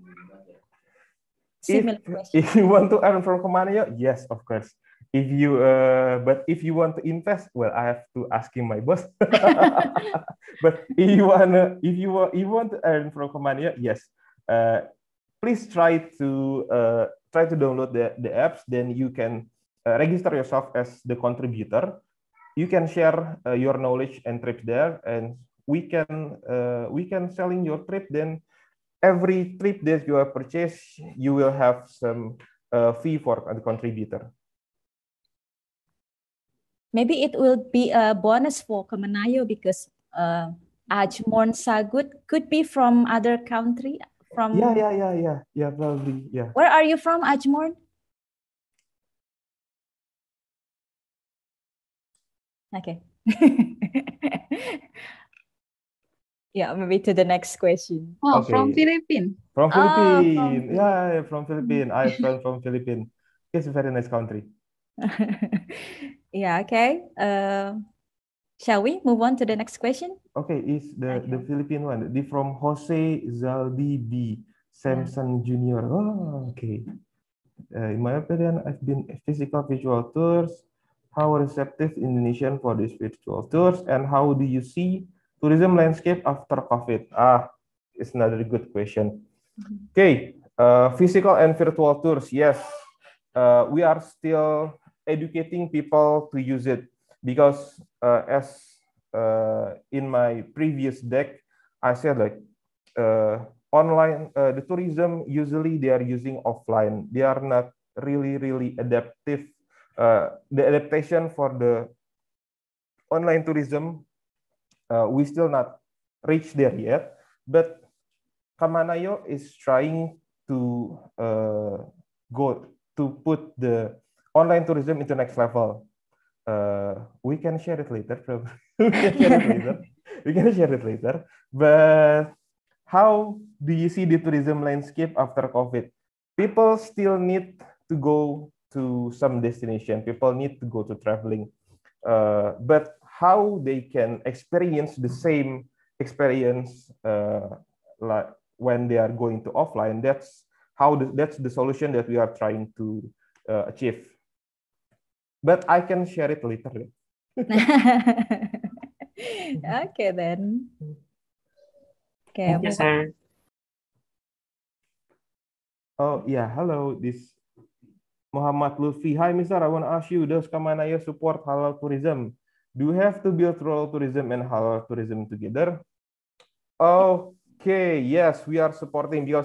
Similar if, question. If you want to earn from Kemanayo, yes, of course. If you, uh, but if you want to invest, well, I have to asking my boss. But if you wanna, if you want, you want to earn from Kemanayo, yes. Uh, please try to uh, try to download the the apps. Then you can uh, register yourself as the contributor. You can share uh, your knowledge and trips there, and we can uh, we can selling your trip. Then every trip that you have purchased, you will have some uh, fee for the contributor. Maybe it will be a bonus for Kemanayo because uh, Ajmorn Sagut could be from other country. From yeah, yeah, yeah, yeah, yeah, probably, yeah. Where are you from, Ajmorn? Okay. Yeah, maybe to the next question. Oh, Okay. from Philippines. From Oh, Philippines. from... Yeah, from Philippines. I'm from, from Philippines. It's a very nice country. Yeah, okay. Uh, shall we move on to the next question? Okay, is the, okay. the Philippine one. The from Jose Zaldi B. Samson yeah. Junior Oh, okay. Uh, in my opinion, I've been physical virtual tours. How receptive Indonesian for these virtual tours, and how do you see tourism landscape after COVID? Ah, it's another good question. Mm-hmm. Okay, uh, physical and virtual tours. Yes, uh, we are still educating people to use it because uh, as uh, in my previous deck, I said like uh, online, uh, the tourism usually they are using offline. They are not really, really adaptive. Uh, the adaptation for the online tourism, uh, we still not reached there yet. But Kemanayo is trying to uh, go to put the online tourism into next level. Uh, we can share it later. Probably. we can share it later. We can share it later. But how do you see the tourism landscape after COVID? People still need to go to some destination. People need to go to traveling. Uh, but how they can experience the same experience uh, like when they are going to offline, that's how the, that's the solution that we are trying to uh, achieve. But I can share it later. Okay, then. Okay. Thank you, sir. Oh, yeah. Hello. This Muhammad Lutfi. Hi, Mister I want to ask you, does Kemanayo support halal tourism? Do we have to build rural tourism and halal tourism together? Okay. Yes, we are supporting because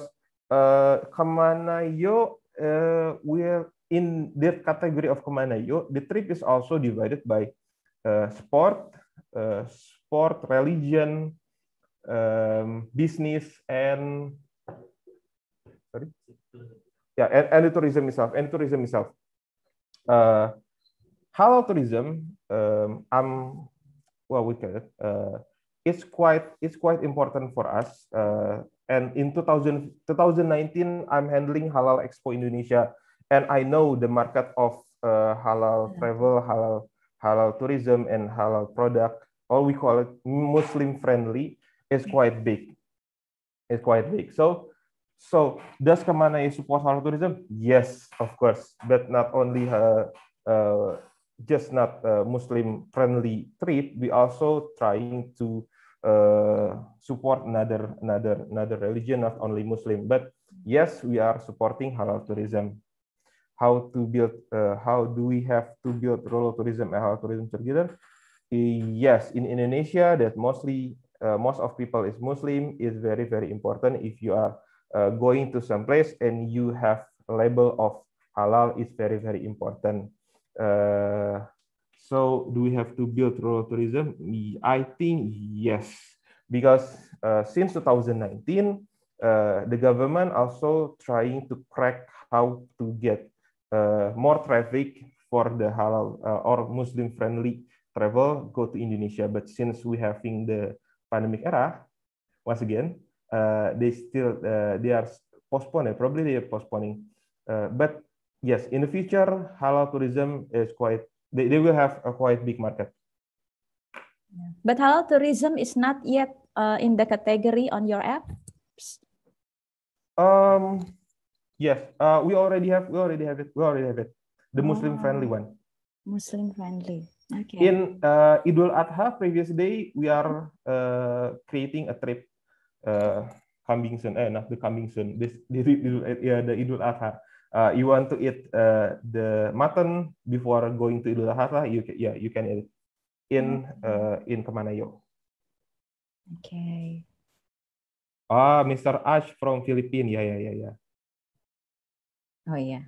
uh, Kemanayo, uh, we're in that category of Kemanayo. The trip is also divided by uh, sport, uh, sport, religion, um, business, and sorry, yeah, and, and the tourism itself. And tourism itself. Uh, halal tourism, um, I'm well, we call it. Uh, it's quite it's quite important for us. Uh, and in two thousand, twenty nineteen, I'm handling Halal Expo Indonesia, and I know the market of uh, halal travel, halal halal tourism, and halal product, or we call it Muslim friendly, is quite big. It's quite big. So. So, does Kemanayo support halal tourism? Yes, of course, but not only uh, uh, just not a Muslim-friendly trip. We also trying to uh, support another another another religion, not only Muslim. But yes, we are supporting halal tourism. How to build? Uh, how do we have to build rural tourism and halal tourism together? Yes, in Indonesia, that mostly uh, most of people is Muslim is very very important. If you are Uh, going to some place and you have a label of halal is very very important. Uh, so do we have to build rural tourism? I think yes, because uh, since two thousand nineteen, uh, the government also trying to crack how to get uh, more traffic for the halal uh, or Muslim friendly travel go to Indonesia. But since we having the pandemic era, once again. Uh, they still uh, they are postponing. Probably they are postponing. Uh, but yes, in the future, halal tourism is quite. They, they will have a quite big market. But halal tourism is not yet uh, in the category on your app. Um. Yes. Uh. We already have. We already have it. We already have it. The oh. Muslim friendly one. Muslim friendly. Okay. In uh, Idul Adha previous day, we are uh, creating a trip. Uh, coming soon, eh, not the coming soon. This, this, yeah, the Idul Adha. Uh, you want to eat uh, the mutton before going to Idul Adha? You can, yeah, you can eat it in uh, in Kemanayo. Okay. Ah, Mister Ash from Philippines. Yeah, yeah, yeah, yeah. Oh yeah.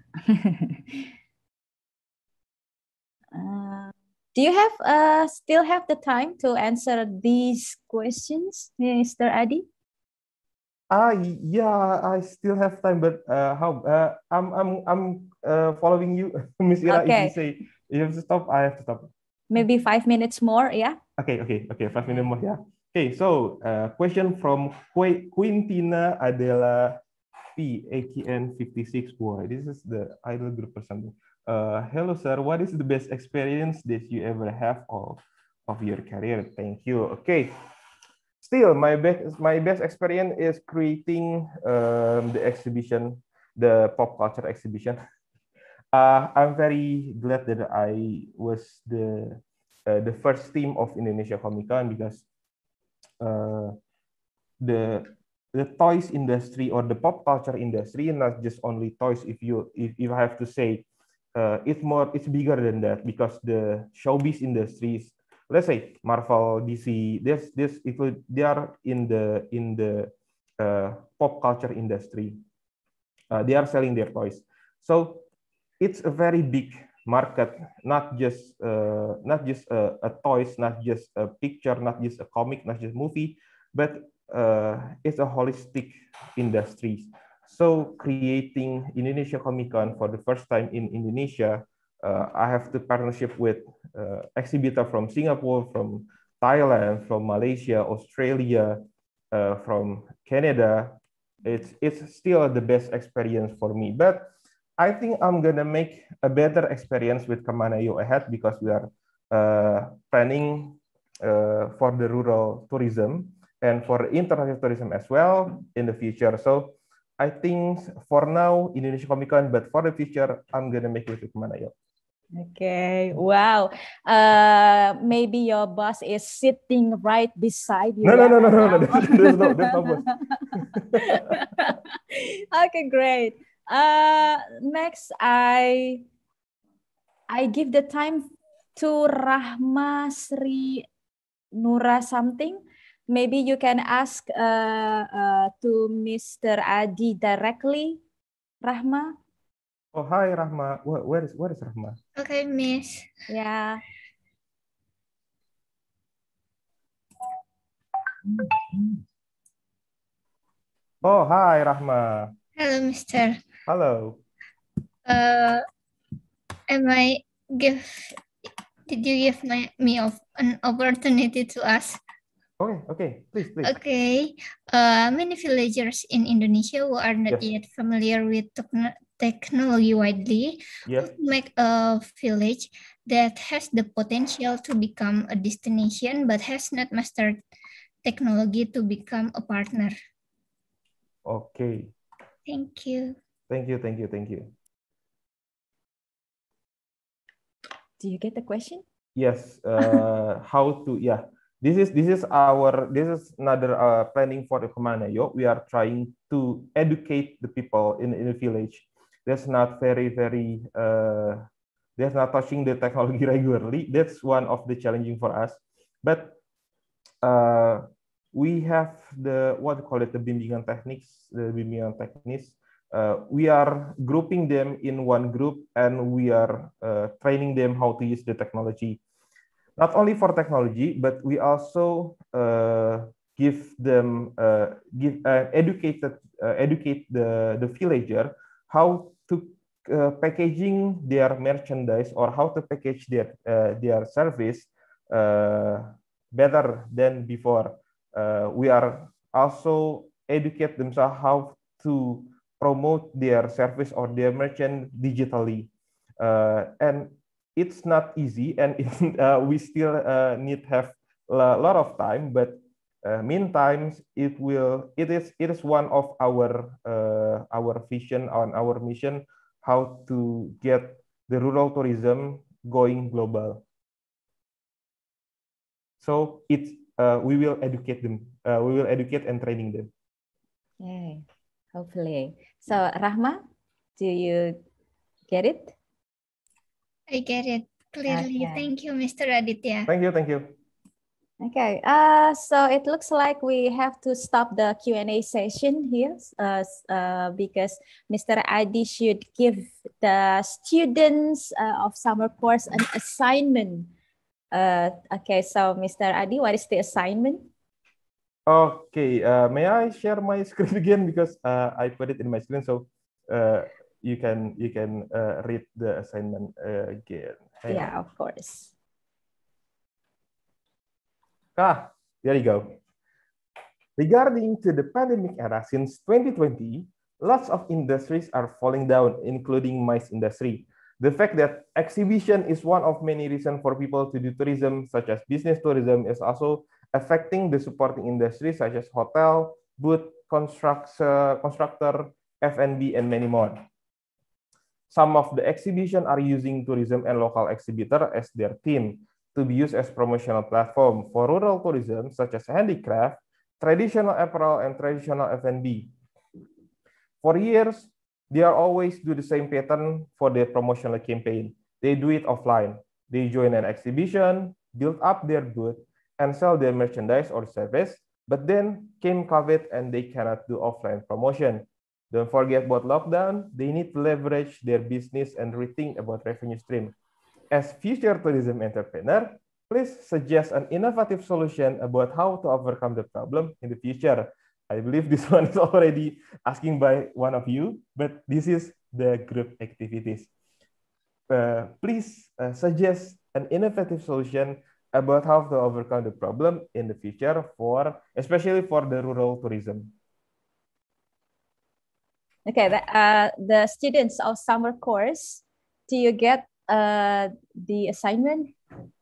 uh, do you have uh still have the time to answer these questions, Mister Adi? Ah, yeah, I still have time, but uh, how? Uh, I'm I'm I'm uh, following you, Miss Ira. Okay. If you say you have to stop, I have to stop. Maybe five minutes more, yeah. Okay, okay, okay. Five minutes more, yeah. Okay, so uh, question from Qu Quintina Adela P A K N fifty-six. Boy, this is the idol group or something. Uh, hello, sir. What is the best experience that you ever have of of your career? Thank you. Okay. Still, my best my best experience is creating um, the exhibition, the pop culture exhibition. Uh, I'm very glad that I was the uh, the first team of Indonesia Comic Con because uh, the the toys industry or the pop culture industry, not just only toys. If you if you have to say, uh, it's more it's bigger than that because the showbiz industries. Let's say Marvel, D C, this this it will, they are in the in the uh, pop culture industry. Uh, they are selling their toys, so it's a very big market. Not just uh, not just a, a toys, not just a picture, not just a comic, not just movie, but uh, it's a holistic industry. So creating Indonesia Comic Con for the first time in Indonesia. Uh, I have the partnership with uh, exhibitor from Singapore, from Thailand, from Malaysia, Australia, uh, from Canada. It's it's still the best experience for me. But I think I'm gonna make a better experience with Kemanayo ahead because we are uh, planning uh, for the rural tourism and for international tourism as well in the future. So I think for now Indonesia Comic Con, but for the future I'm gonna make it with Kemanayo. Okay, wow. Uh, maybe your boss is sitting right beside you. No, yeah, no, no, right no, no, no. There's no, there's no boss. Okay, great. Uh, next, I I give the time to Rahma Sri Nura something. maybe you can ask uh, uh, to Mister Adi directly, Rahma. Oh, hi, Rahma. Where, where is where is Rahma? Okay, Miss. Yeah. Oh, hi, Rahma. Hello, Mister. Hello. Uh, am I give? Did you give my, me of an opportunity to ask? Okay, okay, please, please. Okay. Uh, many villagers in Indonesia who are not Yes. yet familiar with techn- technology widely Yes. make a village that has the potential to become a destination but has not mastered technology to become a partner. Okay. Thank you. Thank you, thank you, thank you. Do you get the question? Yes. Uh, how to? Yeah. This is this is our this is another uh, planning for the Kemanayo. We are trying to educate the people in in the village. That's not very very. Uh, that's not touching the technology regularly. That's one of the challenging for us. But uh, we have the what we call it the bimbingan techniques. The bimbingan techniques. Uh, we are grouping them in one group and we are uh, training them how to use the technology. Not only for technology, but we also uh, give them uh, give uh, educated uh, educate the the villager how to uh, packaging their merchandise or how to package their uh, their service uh, better than before. Uh, we are also educate themselves how to promote their service or their merchant digitally, uh, and it's not easy, and it, uh, we still uh, need have a lot of time. But uh, meantime, it will. It is. It is one of our uh, our vision on our mission how to get the rural tourism going global. So it's uh, we will educate them. Uh, we will educate and training them. Yeah, hopefully. So Rahma, do you get it? I get it clearly. Okay. Thank you, Mister Aditya. Thank you. Thank you. Okay, uh, so it looks like we have to stop the Q and A session here uh, uh, because Mister Adi should give the students uh, of summer course an assignment. Uh, okay, so Mister Adi, what is the assignment? Okay, uh, may I share my screen again because uh, I put it in my screen, so uh, you can you can uh, read the assignment uh, again. Hang Yeah, on. of course. Ah, there you go. Regarding to the pandemic era, since twenty twenty, lots of industries are falling down, including MICE industry. The fact that exhibition is one of many reasons for people to do tourism, such as business tourism, is also affecting the supporting industries such as hotel, booth, constructor, constructor, F and B, and many more. Some of the exhibition are using tourism and local exhibitor as their team to be used as promotional platform for rural tourism, such as handicraft, traditional apparel, and traditional F and B. For years, they are always do the same pattern for their promotional campaign. They do it offline. They join an exhibition, build up their booth, and sell their merchandise or service. But then came COVID and they cannot do offline promotion. Don't forget about lockdown. They need to leverage their business and rethink about revenue stream. As future tourism entrepreneur, please suggest an innovative solution about how to overcome the problem in the future. I believe this one is already asking by one of you, but this is the group activities. Uh, please uh, suggest an innovative solution about how to overcome the problem in the future for, especially for the rural tourism. Okay, the, uh, the students of summer course, do you get uh, the assignment?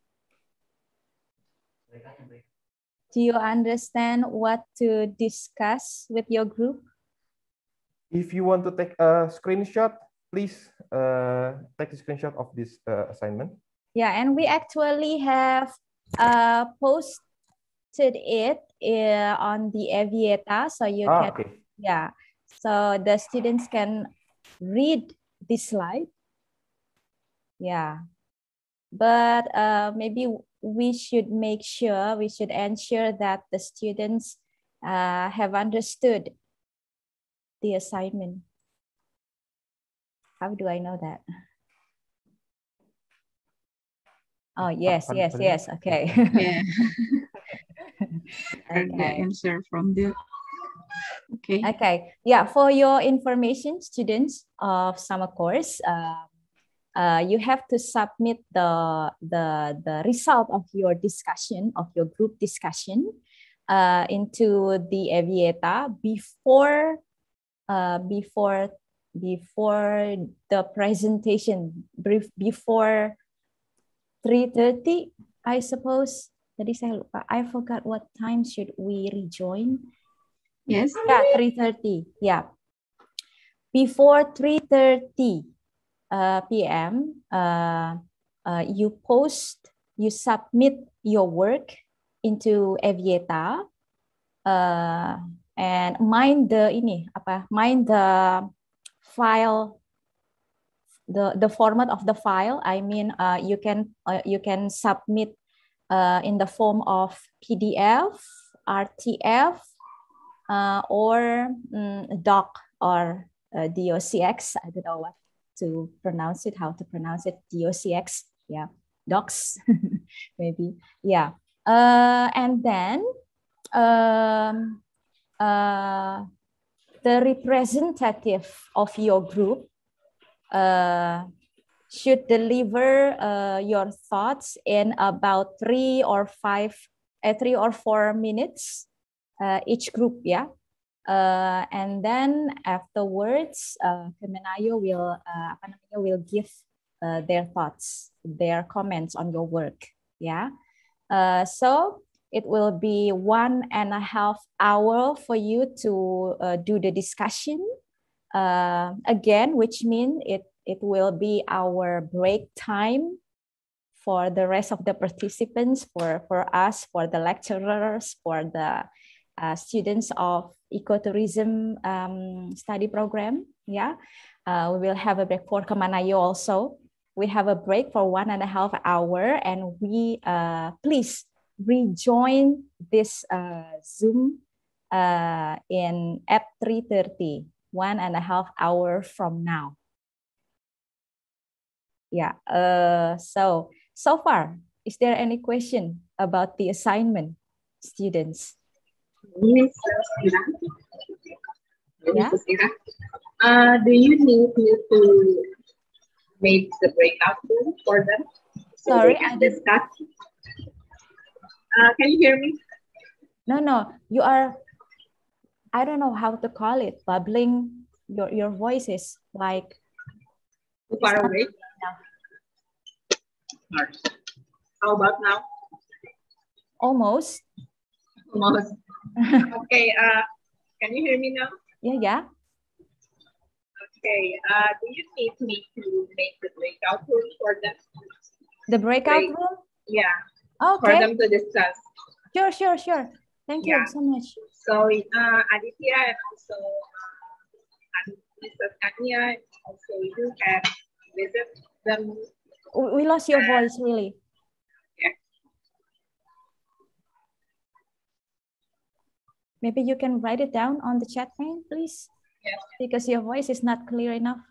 Do you understand what to discuss with your group? If you want to take a screenshot, please uh, take a screenshot of this uh, assignment. Yeah, and we actually have uh, posted it uh, on the Avieta, so you ah, can, okay. yeah, so the students can read this slide. Yeah, but uh, maybe we should make sure, we should ensure that the students uh, have understood the assignment. How do I know that? Oh, yes, yes, yes. Okay. Yeah. Okay. The answer from the. Okay. Okay. Yeah. For your information, students of summer course, uh, uh, you have to submit the the the result of your discussion, of your group discussion, uh, into the Aviata before uh, before before the presentation, brief before three thirty, I suppose. Tadi saya lupa. I forgot what time should we rejoin. Yes. Yeah, three thirty. Yeah. Before three thirty uh, p m, uh, uh, you post, you submit your work into Aviata, uh, and mind the ini apa? Mind the file, the the format of the file. I mean, uh, you can uh, you can submit uh, in the form of P D F, R T F, uh, or um, doc or uh, D O C X. I don't know what to pronounce it, how to pronounce it. D O C X, yeah, docs, maybe, yeah. Uh, and then um, uh, the representative of your group uh, should deliver uh, your thoughts in about three or five, uh, three or four minutes uh, each group, yeah. Uh, and then afterwards, uh, Kemenayo will uh, apa namanya, will give uh, their thoughts, their comments on your work, yeah. Uh, so it will be one and a half hour for you to uh, do the discussion uh, again, which means it it will be our break time for the rest of the participants, for for us, for the lecturers, for the uh, students of ecotourism um, study program. Yeah, uh, we will have a break for Kemanayo also. We have a break for one and a half hour, and we uh, please rejoin this uh, Zoom uh, in at three thirty, one and a half hour from now. Yeah. Uh, so so far, is there any question about the assignment, students? Miss Sira, Yeah. Miss Sira, uh, do you need me to make the breakout room for them? So Sorry, they can I did. discuss. Uh, can you hear me? No, no. You are. I don't know how to call it. Bubbling. Your your voice is like. Too far away. Sorry. How about now? Almost. Almost. Okay. Uh, can you hear me now? Yeah, yeah. Okay. Uh, do you need me to make the breakout room for them? The breakout Break. room? Yeah. Okay. For them to discuss. Sure, sure, sure. Thank Yeah. you so much. So uh, Aditya and also uh, Missus Anya, also you can visit them. We lost your voice, really. Yeah. Maybe you can write it down on the chat pane, please. Yes. Because your voice is not clear enough.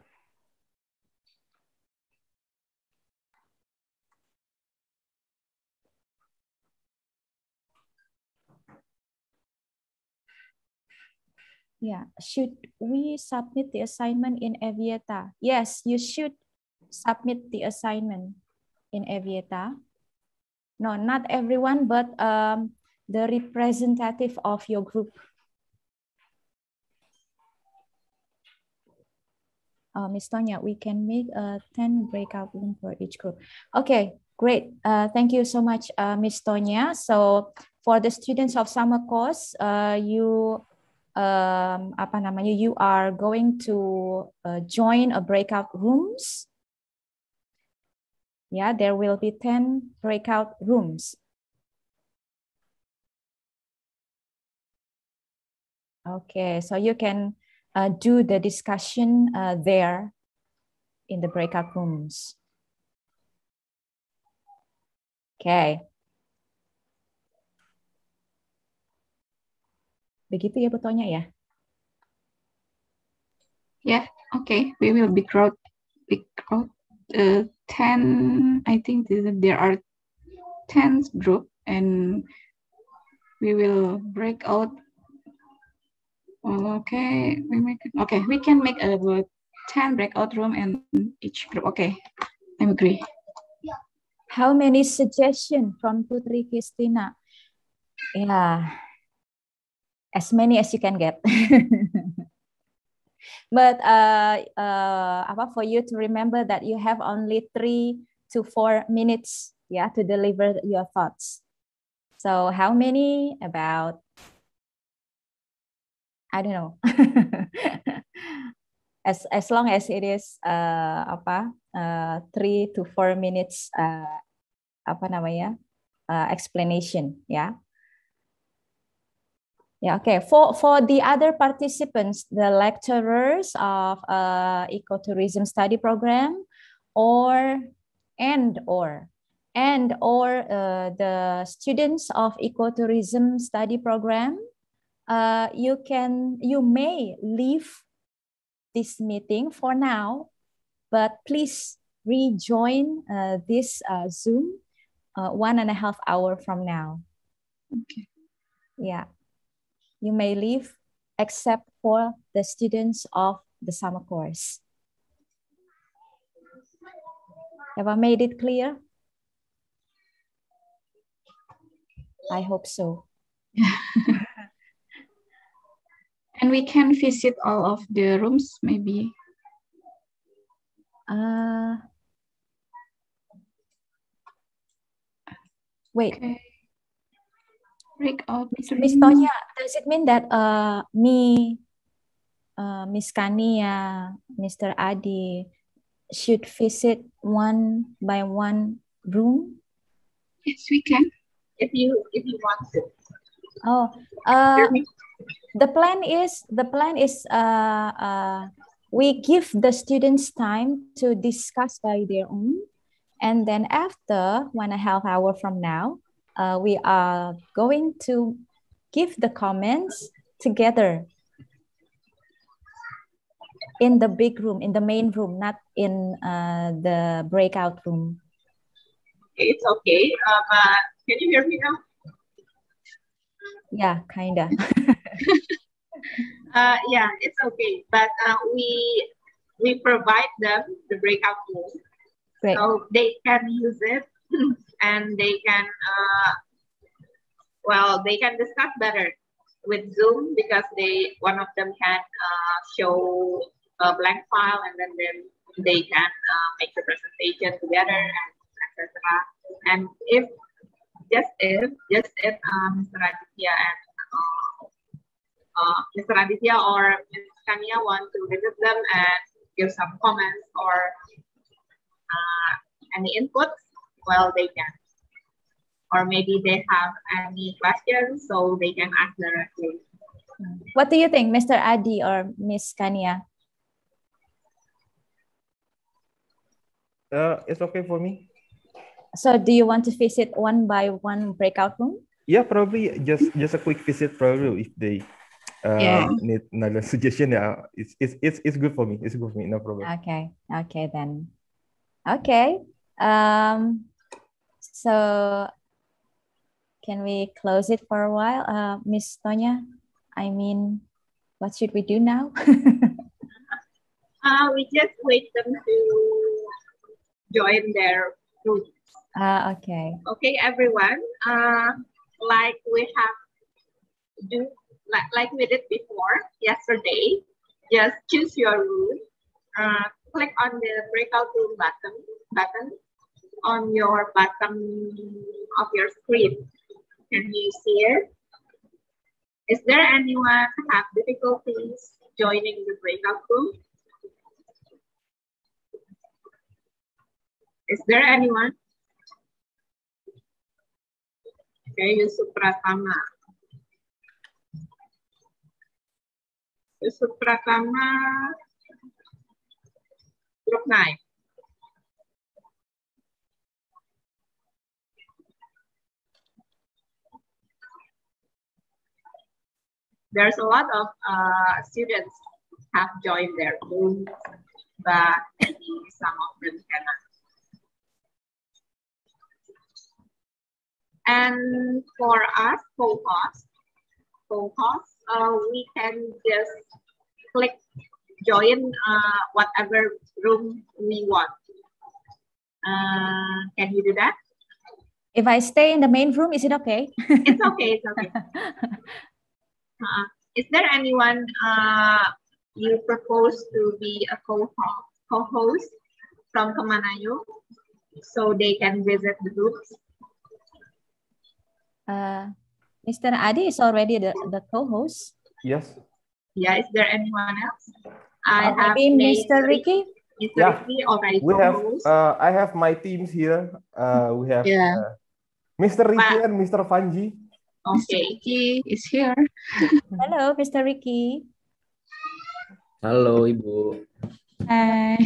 Yeah, should we submit the assignment in Aviata? Yes, you should submit the assignment in Aviata. No, not everyone, but um, the representative of your group. Uh, Miz Tonya, we can make a ten breakout room for each group. Okay, great. Uh, thank you so much, uh, Miz Tonya. So for the students of summer course, uh, you um, apa namanya, you are going to uh, join a breakout rooms. Yeah, there will be ten breakout rooms. Okay, so you can uh, do the discussion uh, there in the breakout rooms. Okay, Begitu ya, Bu Tonya ya? Yeah, okay. We will be crowd, big crowd. Uh, ten. I think there are ten group, and we will break out. Okay, we make it. Okay, we can make a ten breakout room and each group. Okay, I agree. How many suggestions from Putri Christina? Yeah, as many as you can get. But uh, uh, apa, for you to remember that you have only three to four minutes, yeah, to deliver your thoughts. So how many? About, I don't know. as as long as it is uh, apa uh, three to four minutes uh, apa namanya uh, explanation, yeah. Yeah, okay. For for the other participants, the lecturers of uh, ecotourism study program, or and or and or uh, the students of ecotourism study program, uh, you can you may leave this meeting for now, but please rejoin uh, this uh, Zoom uh, one and a half hour from now. Okay. Yeah. You may leave except for the students of the summer course. Have I made it clear? I hope so. And we can visit all of the rooms, maybe. Uh, wait. Okay. Breakout. Miss Tonya, does it mean that uh, me, uh, Miss Kania, Mister Adi should visit one by one room? Yes, we can. If you if you want to. Oh, uh, the plan is the plan is uh, uh, we give the students time to discuss by their own, and then after one and a half hour from now, uh, we are going to give the comments together in the big room, in the main room, not in uh, the breakout room. It's okay. Um, uh, can you hear me now? Yeah, kinda. uh, yeah, it's okay. But uh, we we provide them the breakout room, Great. so they can use it and they can uh, well they can discuss better with Zoom, because they one of them can uh, show a blank file, and then, then they can uh, make the presentation together, and et cetera. And if just if just if uh, Mister Aditya and uh, uh, Mister Aditya or Miz Kania want to visit them and give some comments or uh, any inputs, well, they can. Or maybe they have any questions, so they can ask directly. What do you think, Mister Adi or Miss Kania? Uh, it's okay for me. So do you want to visit one by one breakout room? Yeah, probably just just a quick visit probably if they uh, Yeah. need another suggestion. Yeah, it's, it's it's it's good for me. It's good for me. No problem. Okay. Okay then. Okay. Um. So can we close it for a while, uh, Miss Tonya? I mean, what should we do now? Uh, we just wait them to join their group. Ah, okay. Okay, everyone. Uh, like we have do like, like we did before yesterday. Just choose your room. Uh, click on the breakout room button button on your bottom of your screen. Can you see it? Is there anyone who have difficulties joining the breakout room? Is there anyone? Okay, Yusuf Pratama. Yusuf Pratama, group nine. there's a lot of uh, students have joined their room, but maybe some of them cannot. And for us, co-host, co-host, uh, we can just click join uh, whatever room we want. Uh, can you do that? If I stay in the main room, is it okay? It's okay, it's okay. Uh, is there anyone uh, you propose to be a co-host co-host from Kemanayo so they can visit the groups? Uh, Mister Adi is already the, the co-host. Yes. Yeah, is there anyone else? I Uh, have maybe made Mister Ricky? Mister Yeah. Ricky already We have. co-host. Uh, I have my teams here. Uh, we have Yeah. uh, Mister Ricky But- and Mister Panji. Mister Okay. Ricky is here. Hello, Mister Ricky. Halo Ibu. Hi.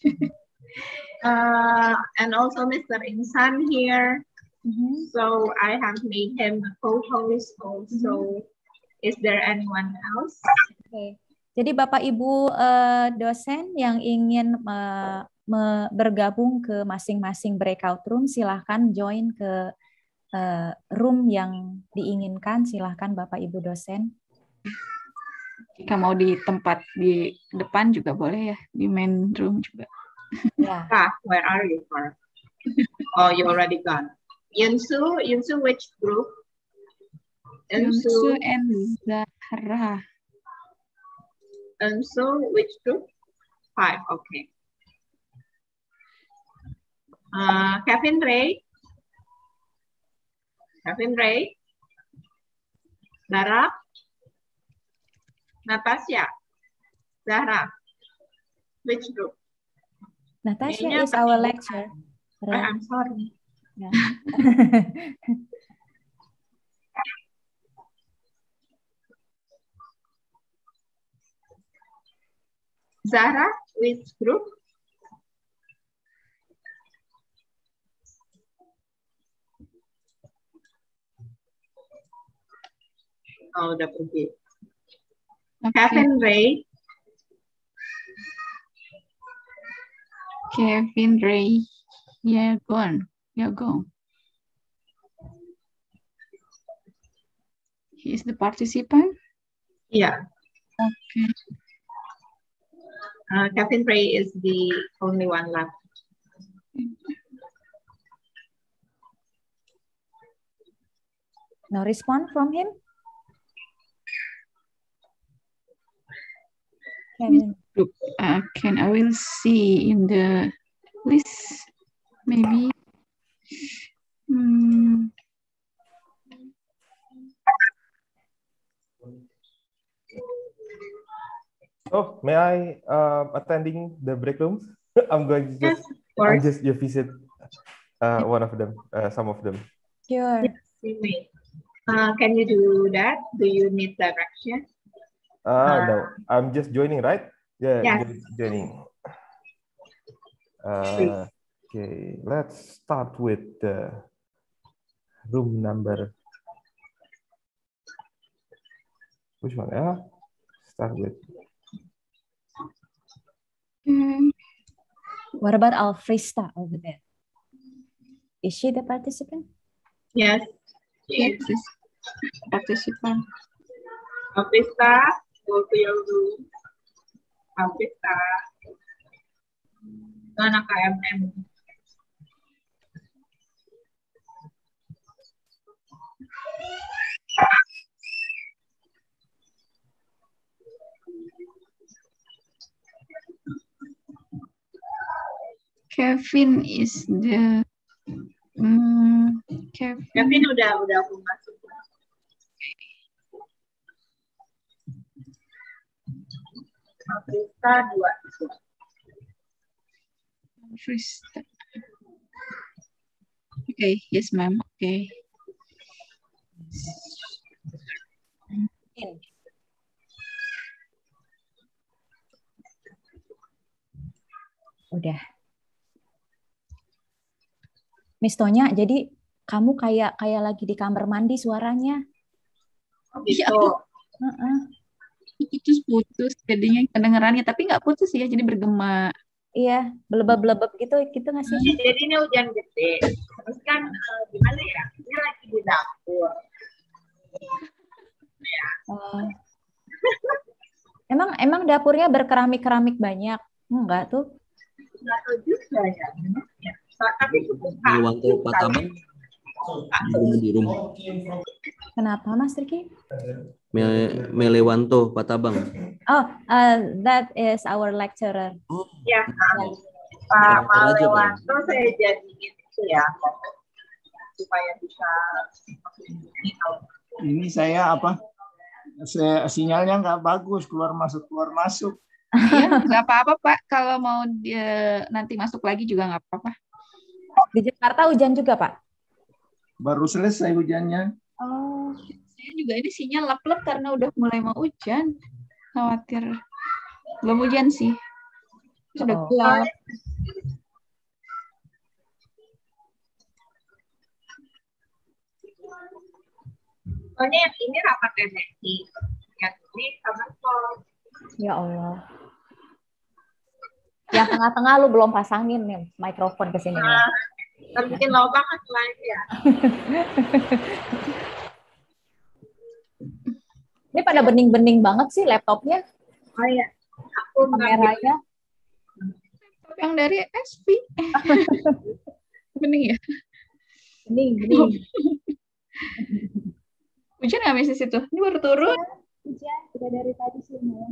Uh, and also Mister Insan here. Mhm. So I have made him a co-host also. Is there anyone else? Oke. Jadi Bapak Ibu eh, dosen yang ingin eh, me- bergabung ke masing-masing breakout room, silahkan join ke eh, room yang diinginkan. Silahkan Bapak Ibu dosen. Jika mau di tempat di depan juga boleh ya, di main room juga. Ya. Ah, where are you for? Oh, you already gone. Yunsu, Yunsu, which group? Yunsu Yunsu, and Zahra. Yunsu, which group? Five, okay. Uh, Kevin Ray. Kevin Ray. Zahra. Natasha. Zahra. Which group? Natasha Kayaknya is our ketiduran. lecturer. Oh, I'm sorry. Ya. Zahra, which group? Oh, udah pergi. Okay. Kevin Ray. Kevin Ray. Yeah, gone. Yeah, go. He is the participant. Yeah. Okay. Uh, Kevin Ray is the only one left. No response from him? Kevin. Group. Uh, can I will see in the list maybe. Hmm. Oh, may I um, attending the break rooms? I'm going to Yes, just, of I'm course. just you visit uh, one of them, uh, some of them. Sure. Yes, you may. Uh, can you do that? Do you need direction? Ah, Uh, no, I'm just joining, right? Yeah, Yes. just joining. Uh, okay, let's start with the room number. Which one? Yeah, start with. Okay. What about Alfrista over there? Is she the participant? Yes. Yes, Yes. yes. Participant. Alvista, go to your room. Alvista. Itu anak K M M. Kevin is the um, Kevin. Kevin udah udah aku masuk. Alvista dua. First. Okay, yes, ma'am. Okay. In. Udah. Miss Tonya, jadi kamu kayak kayak lagi di kamar mandi suaranya. Gitu. Heeh. Putus-putus jadinya kedengerannya, tapi nggak putus ya, jadi bergema. Iya, belebab-belebab gitu, gitu nggak sih? Jadi ini hujan gede. Terus kan eh, gimana ya? Ini lagi di dapur. Oh. Emang emang dapurnya berkeramik-keramik banyak? Enggak tuh. Nggak tahu juga ya. Ya, tapi cukup Melewanto Patabang di rumah. Kenapa Mas Riki? Me- Melewanto Patabang. Oh, uh, that is our lecturer. Ya, Ya. Pak Karakter aja, Pak. Malewanto saya jadiin itu ya, supaya bisa Ini saya apa? Se- sinyalnya nggak bagus, keluar masuk keluar masuk. Iya, nggak apa-apa Pak. Kalau mau dia nanti masuk lagi juga nggak apa-apa. Di Jakarta hujan juga, Pak? Baru selesai hujannya. Oh. Saya juga ini sinyal lap-lap karena udah mulai mau hujan. Khawatir. Belum hujan sih. Sudah Oh. gelap. Soalnya yang ini rapat M S I, yang ini sama kok. Ya Allah. Yang tengah-tengah lu belum pasangin nih mikrofon ke sini. Nah, kan bikin lubang lagi ya. Ini pada bening-bening banget sih laptopnya. Oh iya, aku kameranya. Yang dari S P. Bening ya? Bening, bening. Hujan nggak Miss situ? Ini baru turun. Hujan, udah dari tadi sih malam.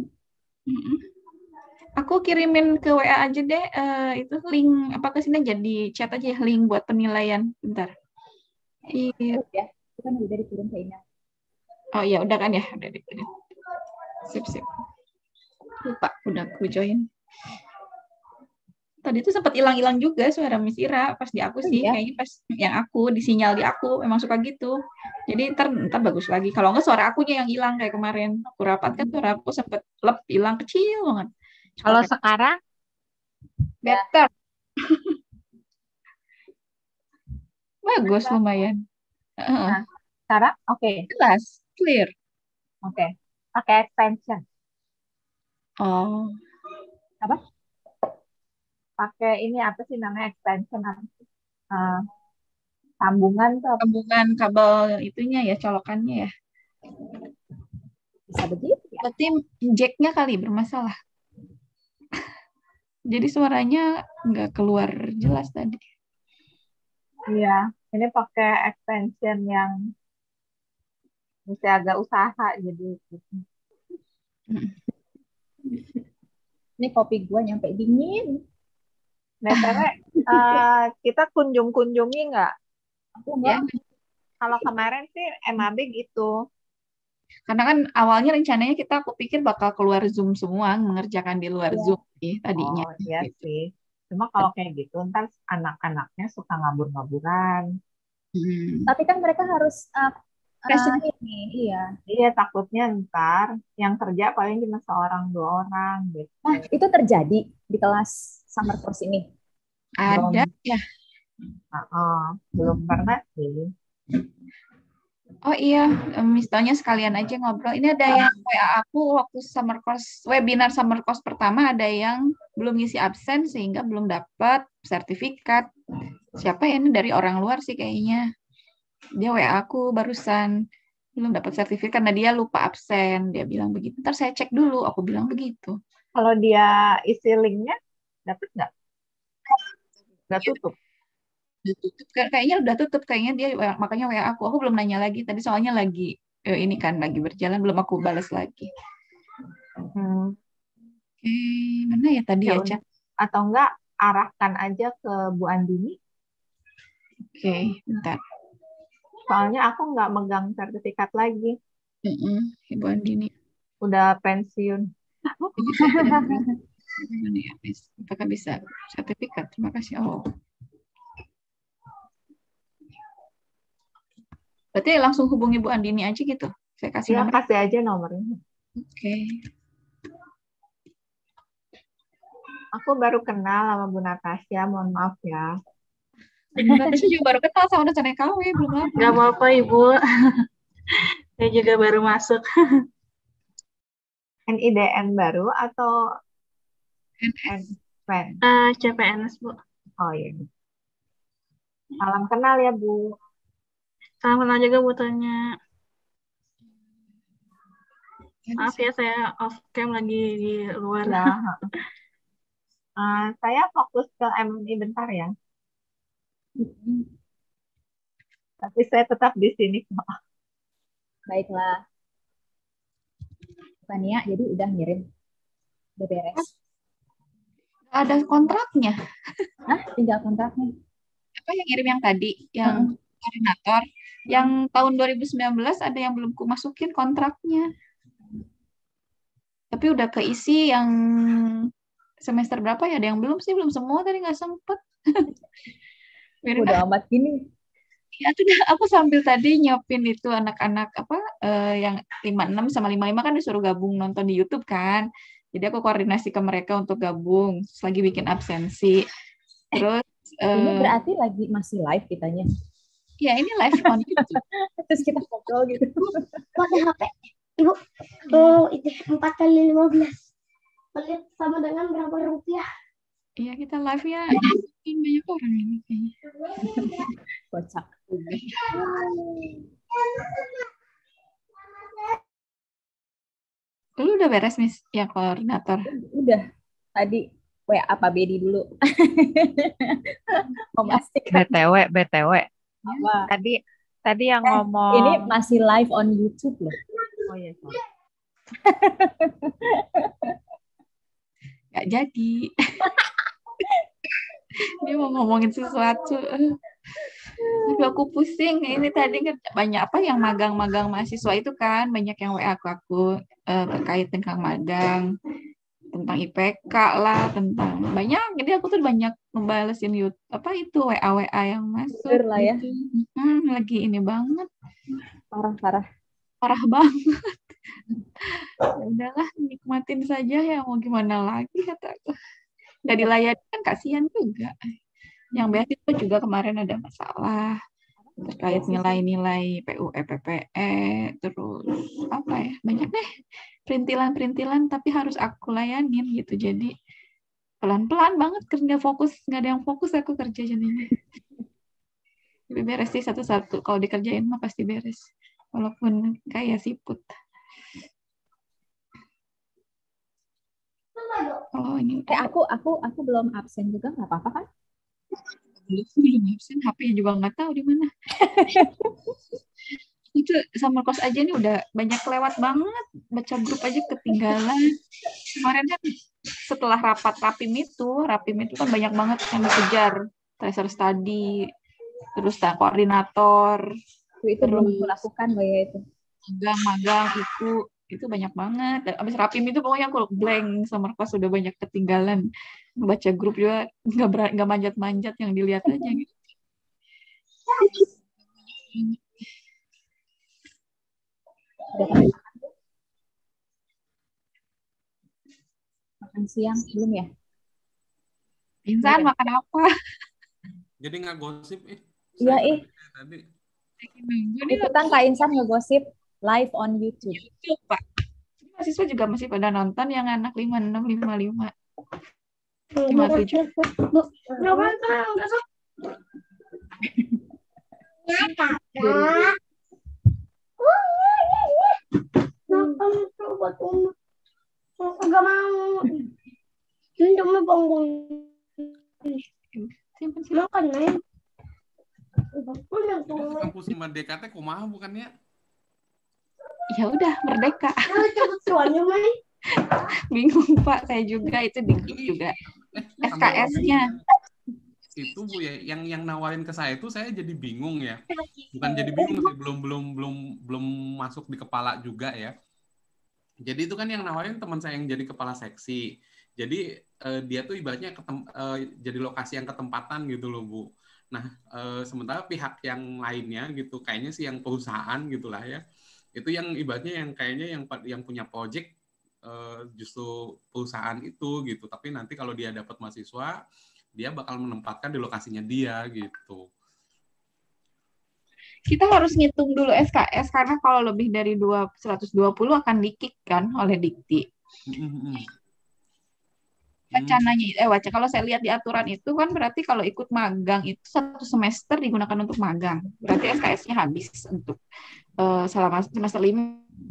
Aku kirimin ke W A aja deh, uh, itu link apa ke sini jadi chat aja ya, link buat penilaian. Bentar. Iya. Ya, itu kan udah dikirim ke email. Oh iya, udah kan ya, udah dikirim. Sip sip. Lupa, udah aku join. Tadi tuh sempat hilang-hilang juga suara Miss Ira pas di aku sih, ya? kayaknya pas yang aku di sinyal di aku memang suka gitu. Jadi ntar ntar bagus lagi. Kalau nggak suara akunya yang hilang kayak kemarin. Aku rapat kan suara aku sempat lep hilang kecil banget. Kalau sekarang better. Bagus lumayan. Nah, sekarang oke. Okay. Jelas, clear. Oke. Okay. Pakai extension. Oh. Apa? Pakai ini apa sih namanya extension apa sih? Uh, sambungan tuh. Sambungan kabel itunya ya, colokannya ya. Bisa begitu ya? Berarti jack-nya kali bermasalah. Jadi suaranya nggak keluar jelas tadi. Iya, ini pakai extension yang mesti agak usaha jadi. Ini kopi gua nyampe dingin. Nah, uh, kita kunjung-kunjungi nggak? Aku nggak. Ya. Kalau kemarin sih M A B gitu. Karena kan awalnya rencananya kita aku pikir bakal keluar Zoom semua, mengerjakan di luar ya. Zoom sih tadinya. Oh iya gitu. Sih. Cuma kalau kayak gitu ntar anak-anaknya suka ngabur-ngaburan. Hmm. Tapi kan mereka harus uh, uh, ini, iya. Iya, takutnya ntar yang kerja paling cuma seorang dua orang gitu. Nah, itu terjadi di kelas summer course ini. Ada belum, ya. Uh, uh, belum pernah sih. Oh iya, misalnya sekalian aja ngobrol. Ini ada yang W A aku waktu summer course, webinar summer course pertama ada yang belum ngisi absen sehingga belum dapat sertifikat. Siapa ya ini dari orang luar sih kayaknya. Dia W A aku barusan belum dapat sertifikat karena dia lupa absen. Dia bilang begitu. Ntar saya cek dulu. Aku bilang begitu. Kalau dia isi linknya dapat nggak? Nggak tutup. Tutup kayaknya udah tutup kayaknya dia makanya W A aku aku belum nanya lagi tadi soalnya lagi eh, ini kan lagi berjalan belum aku balas lagi. Hmm. Oke, mana ya tadi ya, ya atau enggak arahkan aja ke Bu Andini. Oke, bentar. Soalnya aku nggak megang sertifikat lagi. Uh-uh, Ibu Andini. Udah pensiun. Gimana ya, Miss? Apakah bisa sertifikat? Terima kasih. Oh. Berarti langsung hubungi Bu Andini aja gitu. Saya kasih ya, nomor. kasih aja nomornya. Oke. Okay. Aku baru kenal sama Bu Natasha, mohon maaf ya. Bu Natasha juga baru kenal sama rencana K W, belum lama. Gak apa-apa Ibu. Saya juga baru masuk. N I D N baru atau N P N? Uh, C P N S, Bu. Oh iya. Salam kenal ya, Bu. Salam kenal juga, Bu Tanya. Maaf ya, saya off cam lagi di luar. Ya. Uh, saya fokus ke M I bentar ya. Tapi saya tetap di sini. Baiklah. Fania, jadi udah ngirim? Udah beres? Ada kontraknya. Hah? Tinggal kontraknya. Apa yang ngirim yang tadi? Yang uh-uh. koordinator. Yang tahun dua ribu sembilan belas ada yang belum ku masukin kontraknya. Tapi udah keisi yang semester berapa ya? Ada yang belum sih? Belum semua tadi nggak sempet. Udah amat gini. Ya, tuh aku sambil tadi nyiapin itu anak-anak apa uh, yang lima enam sama lima lima kan disuruh gabung nonton di YouTube kan. Jadi aku koordinasi ke mereka untuk gabung, terus lagi bikin absensi. Terus ini uh, berarti lagi masih live kitanya. Ya, ini live on YouTube. Terus kita ngobrol gitu. Pakai H P. Ibu, oh itu empat kali lima belas. Lihat sama dengan berapa rupiah? Iya, kita live ya. Ini banyak orang ini kayaknya. Kocak. Lu udah beres, Miss, ya koordinator? Udah. Tadi W A Pak Bedi dulu. Memastikan. B T W, B T W. Apa? Tadi tadi yang eh, ngomong. Ini masih live on YouTube loh. Oh iya, sorry. Gak jadi. Dia mau ngomongin sesuatu. Aduh, aku pusing. Ini tadi kan banyak apa yang magang-magang mahasiswa itu kan. Banyak yang W A aku, aku uh, terkait tentang magang. Tentang I P K lah. Tentang banyak. Jadi aku tuh banyak ngebalesin YouTube. Apa itu W A W A yang masuk. Bener lah ya. Gitu. Hmm, lagi ini banget. Parah-parah. Parah banget. Ya udahlah, nikmatin saja ya. Mau gimana lagi kataku. Nggak dilayani kan kasihan juga. Yang beasiswa juga kemarin ada masalah terkait nilai-nilai P U E P P E, terus apa ya, banyak deh perintilan-perintilan, tapi harus aku layanin gitu. Jadi pelan-pelan banget kerja, fokus, nggak ada yang fokus aku kerja jadinya. Lebih beres sih satu-satu. Kalau dikerjain mah pasti beres, walaupun kayak siput. Oh ini eh aku aku aku belum absen juga, nggak apa-apa kan? Belum absen, H P-nya juga nggak tahu di mana. Itu sama kos aja nih udah banyak lewat banget, baca grup aja ketinggalan. Kemarin kan setelah rapat rapim itu, rapim itu kan banyak banget yang dikejar, tracer study, terus koordinator, itu belum aku lakukan Mbak ya itu. Magang-magang itu itu banyak banget. Abis rapim itu pokoknya aku blank, sama kelas udah banyak ketinggalan. Baca grup juga nggak ber- nggak manjat-manjat, yang dilihat aja gitu. Makan siang belum ya? Insan ya. Makan apa? Jadi nggak gosip eh. Iya ih. Tadi. Ikutan Kak Insan ngegosip live on YouTube. YouTube, Pak. Mahasiswa juga masih pada nonton yang anak lima enam lima lima. lima tujuh. Berapa tahun? Ya, Kakak. Oh, iya, iya, iya. Makan buat umur. Enggak mau. Ini cuma bangun. Makan, Nen. Kampus Merdeka kumaha bukannya? Ya udah, merdeka. Soalnya, Mai. Bingung Pak, saya juga itu dikit juga. Eh, S K S-nya. Itu Bu ya, yang yang nawarin ke saya itu saya jadi bingung ya. Bukan jadi bingung sih, belum belum belum belum masuk di kepala juga ya. Jadi itu kan yang nawarin teman saya yang jadi kepala seksi. Jadi eh, dia tuh ibaratnya ketem, eh, jadi lokasi yang ketempatan gitu loh Bu. Nah, eh, sementara pihak yang lainnya gitu, kayaknya sih yang perusahaan gitulah ya. Itu yang ibaratnya yang kayaknya yang yang punya project uh, justru perusahaan itu gitu. Tapi nanti kalau dia dapat mahasiswa, dia bakal menempatkan di lokasinya dia gitu. Kita harus ngitung dulu S K S karena kalau lebih dari seratus dua puluh akan di-kick kan oleh Dikti. Wacananya, eh waca kalau saya lihat di aturan itu kan berarti kalau ikut magang itu satu semester digunakan untuk magang. Berarti S K S-nya habis untuk uh, selama semester lima.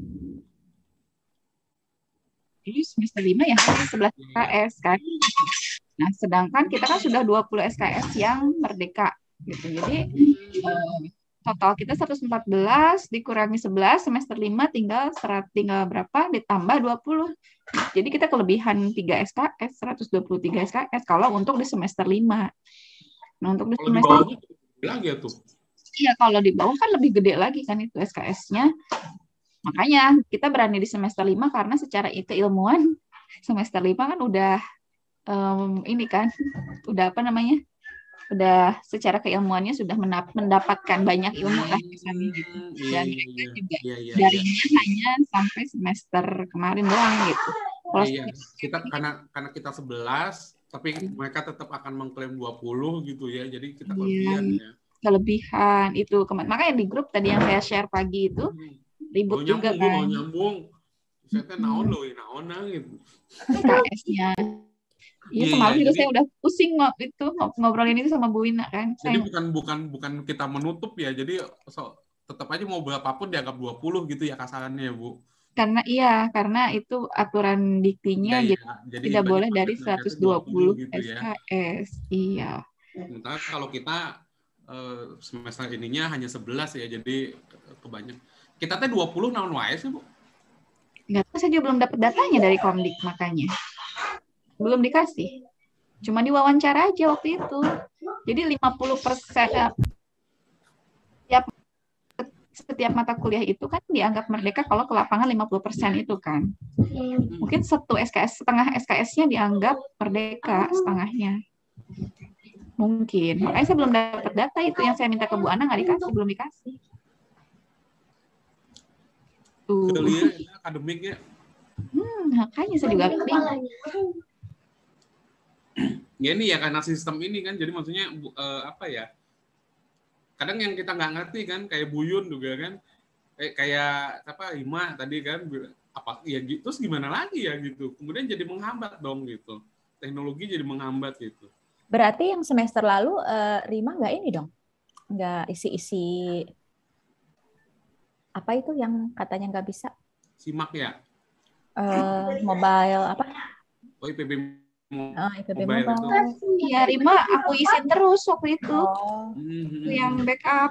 Jadi semester lima ya hanya sebelas S K S kan. Nah, sedangkan kita kan sudah dua puluh S K S yang merdeka gitu. Jadi uh, total kita seratus empat belas dikurangi sebelas semester lima tinggal serat tinggal berapa ditambah dua puluh. Jadi kita kelebihan tiga S K S, seratus dua puluh tiga S K S kalau untuk di semester lima. Nah, untuk di Kalau di semester bawahnya lagi ya tuh. Iya, kalau di bawah kan lebih gede lagi kan itu S K S-nya. Makanya kita berani di semester lima karena secara keilmuan semester lima kan udah um, ini kan udah apa namanya? Udah secara keilmuannya sudah mendapatkan banyak ilmu lah kesannya gitu. Dan Iya, mereka iya, juga iya, iya, darinya iya. hanya sampai semester kemarin doang gitu. Kalau Iya, kita karena karena kita sebelas, tapi mereka tetap akan mengklaim dua puluh gitu ya. Jadi kita kelebihan iya, ya. kelebihan itu kema- makanya di grup tadi yang saya share pagi itu ribut Mau juga nyambung, Bu, mau kan nyambung. Saya teh naon loh, naon gitu. S K S-nya. Iya, Iya, semalam iya, juga jadi saya udah pusing ngob itu ngob- ngobrolin itu sama Bu Wina kan. jadi Saya bukan bukan bukan kita menutup ya. Jadi so, tetap aja mau berapapun dianggap dua puluh gitu ya kasarannya ya, Bu. karena iya, karena itu aturan diktinya Iya, jadi iya. Jadi tidak bagi boleh dari paket-paketnya seratus dua puluh gitu ya. S K S. Iya. Sementara kalau kita eh, semester ininya hanya sebelas ya. Jadi kebanyak. Kita teh dua puluh naon wae sih, Bu? Nggak tahu, saya juga belum dapat datanya dari Komdik makanya. Belum dikasih. Cuma diwawancara aja waktu itu. Jadi lima puluh persen setiap setiap mata kuliah itu kan dianggap merdeka kalau ke lapangan lima puluh persen itu kan. Mungkin satu S K S, setengah S K S-nya dianggap merdeka, setengahnya. Mungkin. Makanya saya belum dapat data itu yang saya minta ke Bu Ana, nggak dikasih, belum dikasih. Tuh. Kuliah akademik ya. Hmm, makanya saya juga bingung. Ya ini ya karena sistem ini kan, jadi maksudnya uh, apa ya? Kadang yang kita nggak ngerti kan, kayak Buyun juga kan, kayak kayak apa Ima tadi kan, apa ya gitu, terus gimana lagi ya gitu. Kemudian jadi menghambat dong gitu. Teknologi jadi menghambat gitu. Berarti yang semester lalu uh, Rima nggak ini dong, nggak isi-isi apa itu yang katanya nggak bisa? Simak ya. Uh, mobile apa? Oh I P B Oh, I P B mobile, mobile. Iya, Rima aku isi terus waktu itu. Oh. Yang backup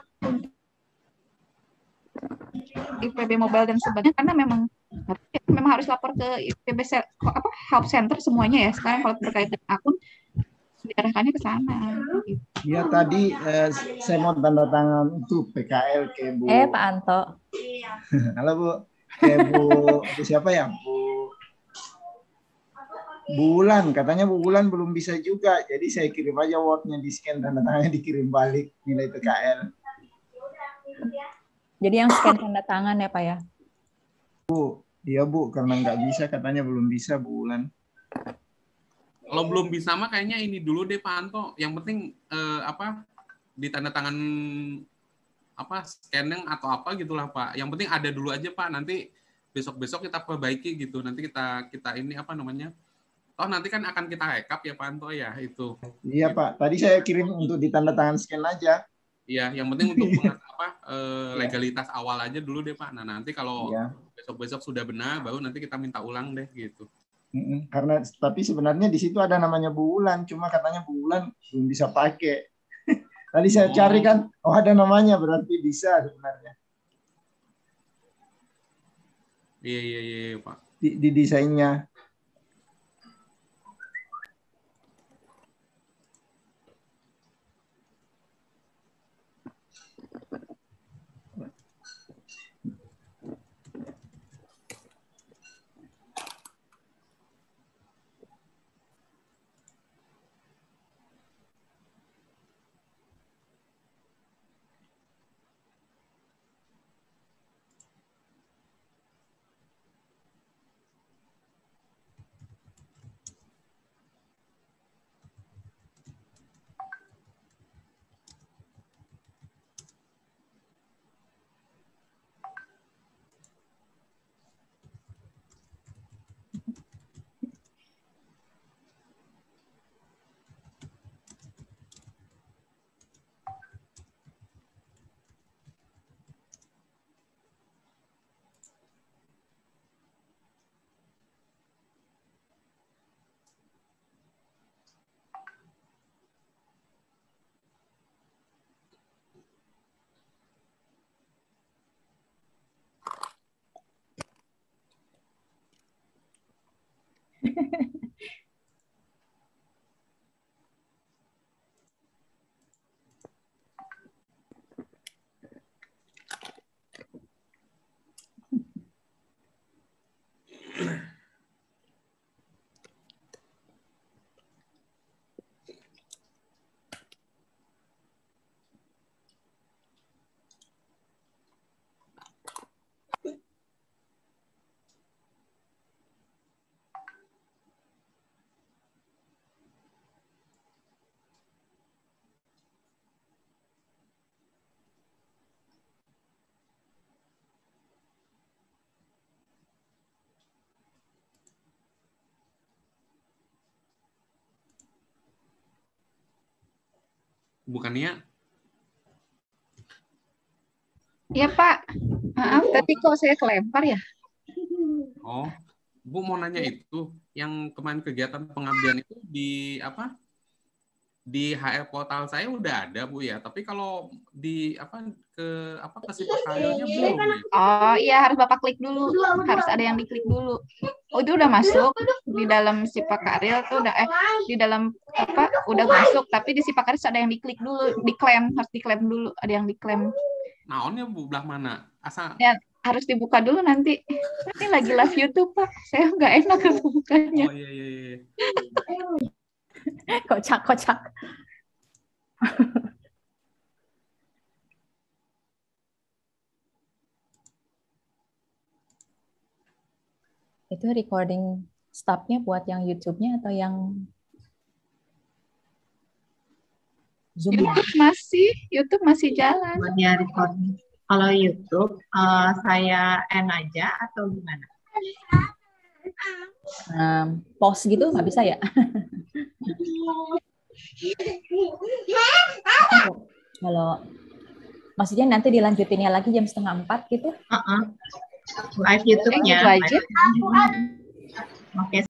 I P B mobile dan sebagainya karena memang memang harus lapor ke I P B apa help center semuanya ya. Sekarang kalau terkait dengan akun diarahkannya ke sana. Ya tadi eh, saya mau tanda tangan untuk P K L ke Bu. Eh Pak Anto. Halo Bu. Ke Bu, Bu siapa ya? Bu Bulan, katanya Bu Bulan belum bisa juga. Jadi saya kirim aja Word-nya di scan, tanda tangannya dikirim balik nilai P K L. Jadi yang scan tanda tangan ya Pak ya? Bu, iya Bu, karena nggak bisa katanya belum bisa Bu Bulan. Kalau belum bisa mah kayaknya ini dulu deh Pak Anto. Yang penting eh, apa di tanda tangan apa scanning atau apa gitulah Pak. Yang penting ada dulu aja Pak. Nanti besok-besok kita perbaiki gitu. Nanti kita kita ini apa namanya? Oh nanti kan akan kita rekap ya Pak Anto ya itu. Iya Pak. Tadi saya kirim untuk ditanda tangan scan aja. Iya, yang penting untuk apa eh, legalitas awal aja dulu deh Pak. Nah nanti kalau ya. besok-besok sudah benar, baru nanti kita minta ulang deh gitu. Karena tapi sebenarnya di situ ada namanya Bu Wulan, cuma katanya Bu Wulan belum bisa pakai. Tadi saya oh. cari kan, oh ada namanya berarti bisa sebenarnya. Iya iya iya Pak. Di, di desainnya. Bukannya? Iya Pak, maaf tadi kok saya kelempar ya? Oh, Bu mau nanya itu, yang kemarin kegiatan pengabdian itu di apa? Di H R portal saya udah ada Bu ya, tapi kalau di apa ke apa ke Sipakaryonya belum ya? Oh iya, harus Bapak klik dulu, harus ada yang diklik dulu. Oh itu udah masuk di dalam Sipakaryo tuh udah eh di dalam apa udah masuk, tapi di Sipakaryo ada yang diklik dulu, diklaim, harus diklaim dulu, ada yang diklaim. Naonnya Bu, belah mana? Asal Ya, harus dibuka dulu nanti. Ini lagi live YouTube Pak, saya nggak enak bukanya. Oh iya iya iya. Kocak, kocak. Itu recording stopnya buat yang YouTube-nya atau yang Zoom? YouTube masih, YouTube masih jalan. Buatnya recording. Kalau YouTube, uh, saya end aja atau gimana? Um, pause gitu nggak bisa ya? Kalau maksudnya nanti dilanjutinnya lagi jam setengah empat gitu? Uh-uh. Live YouTube-nya. Gitu aja. Oke.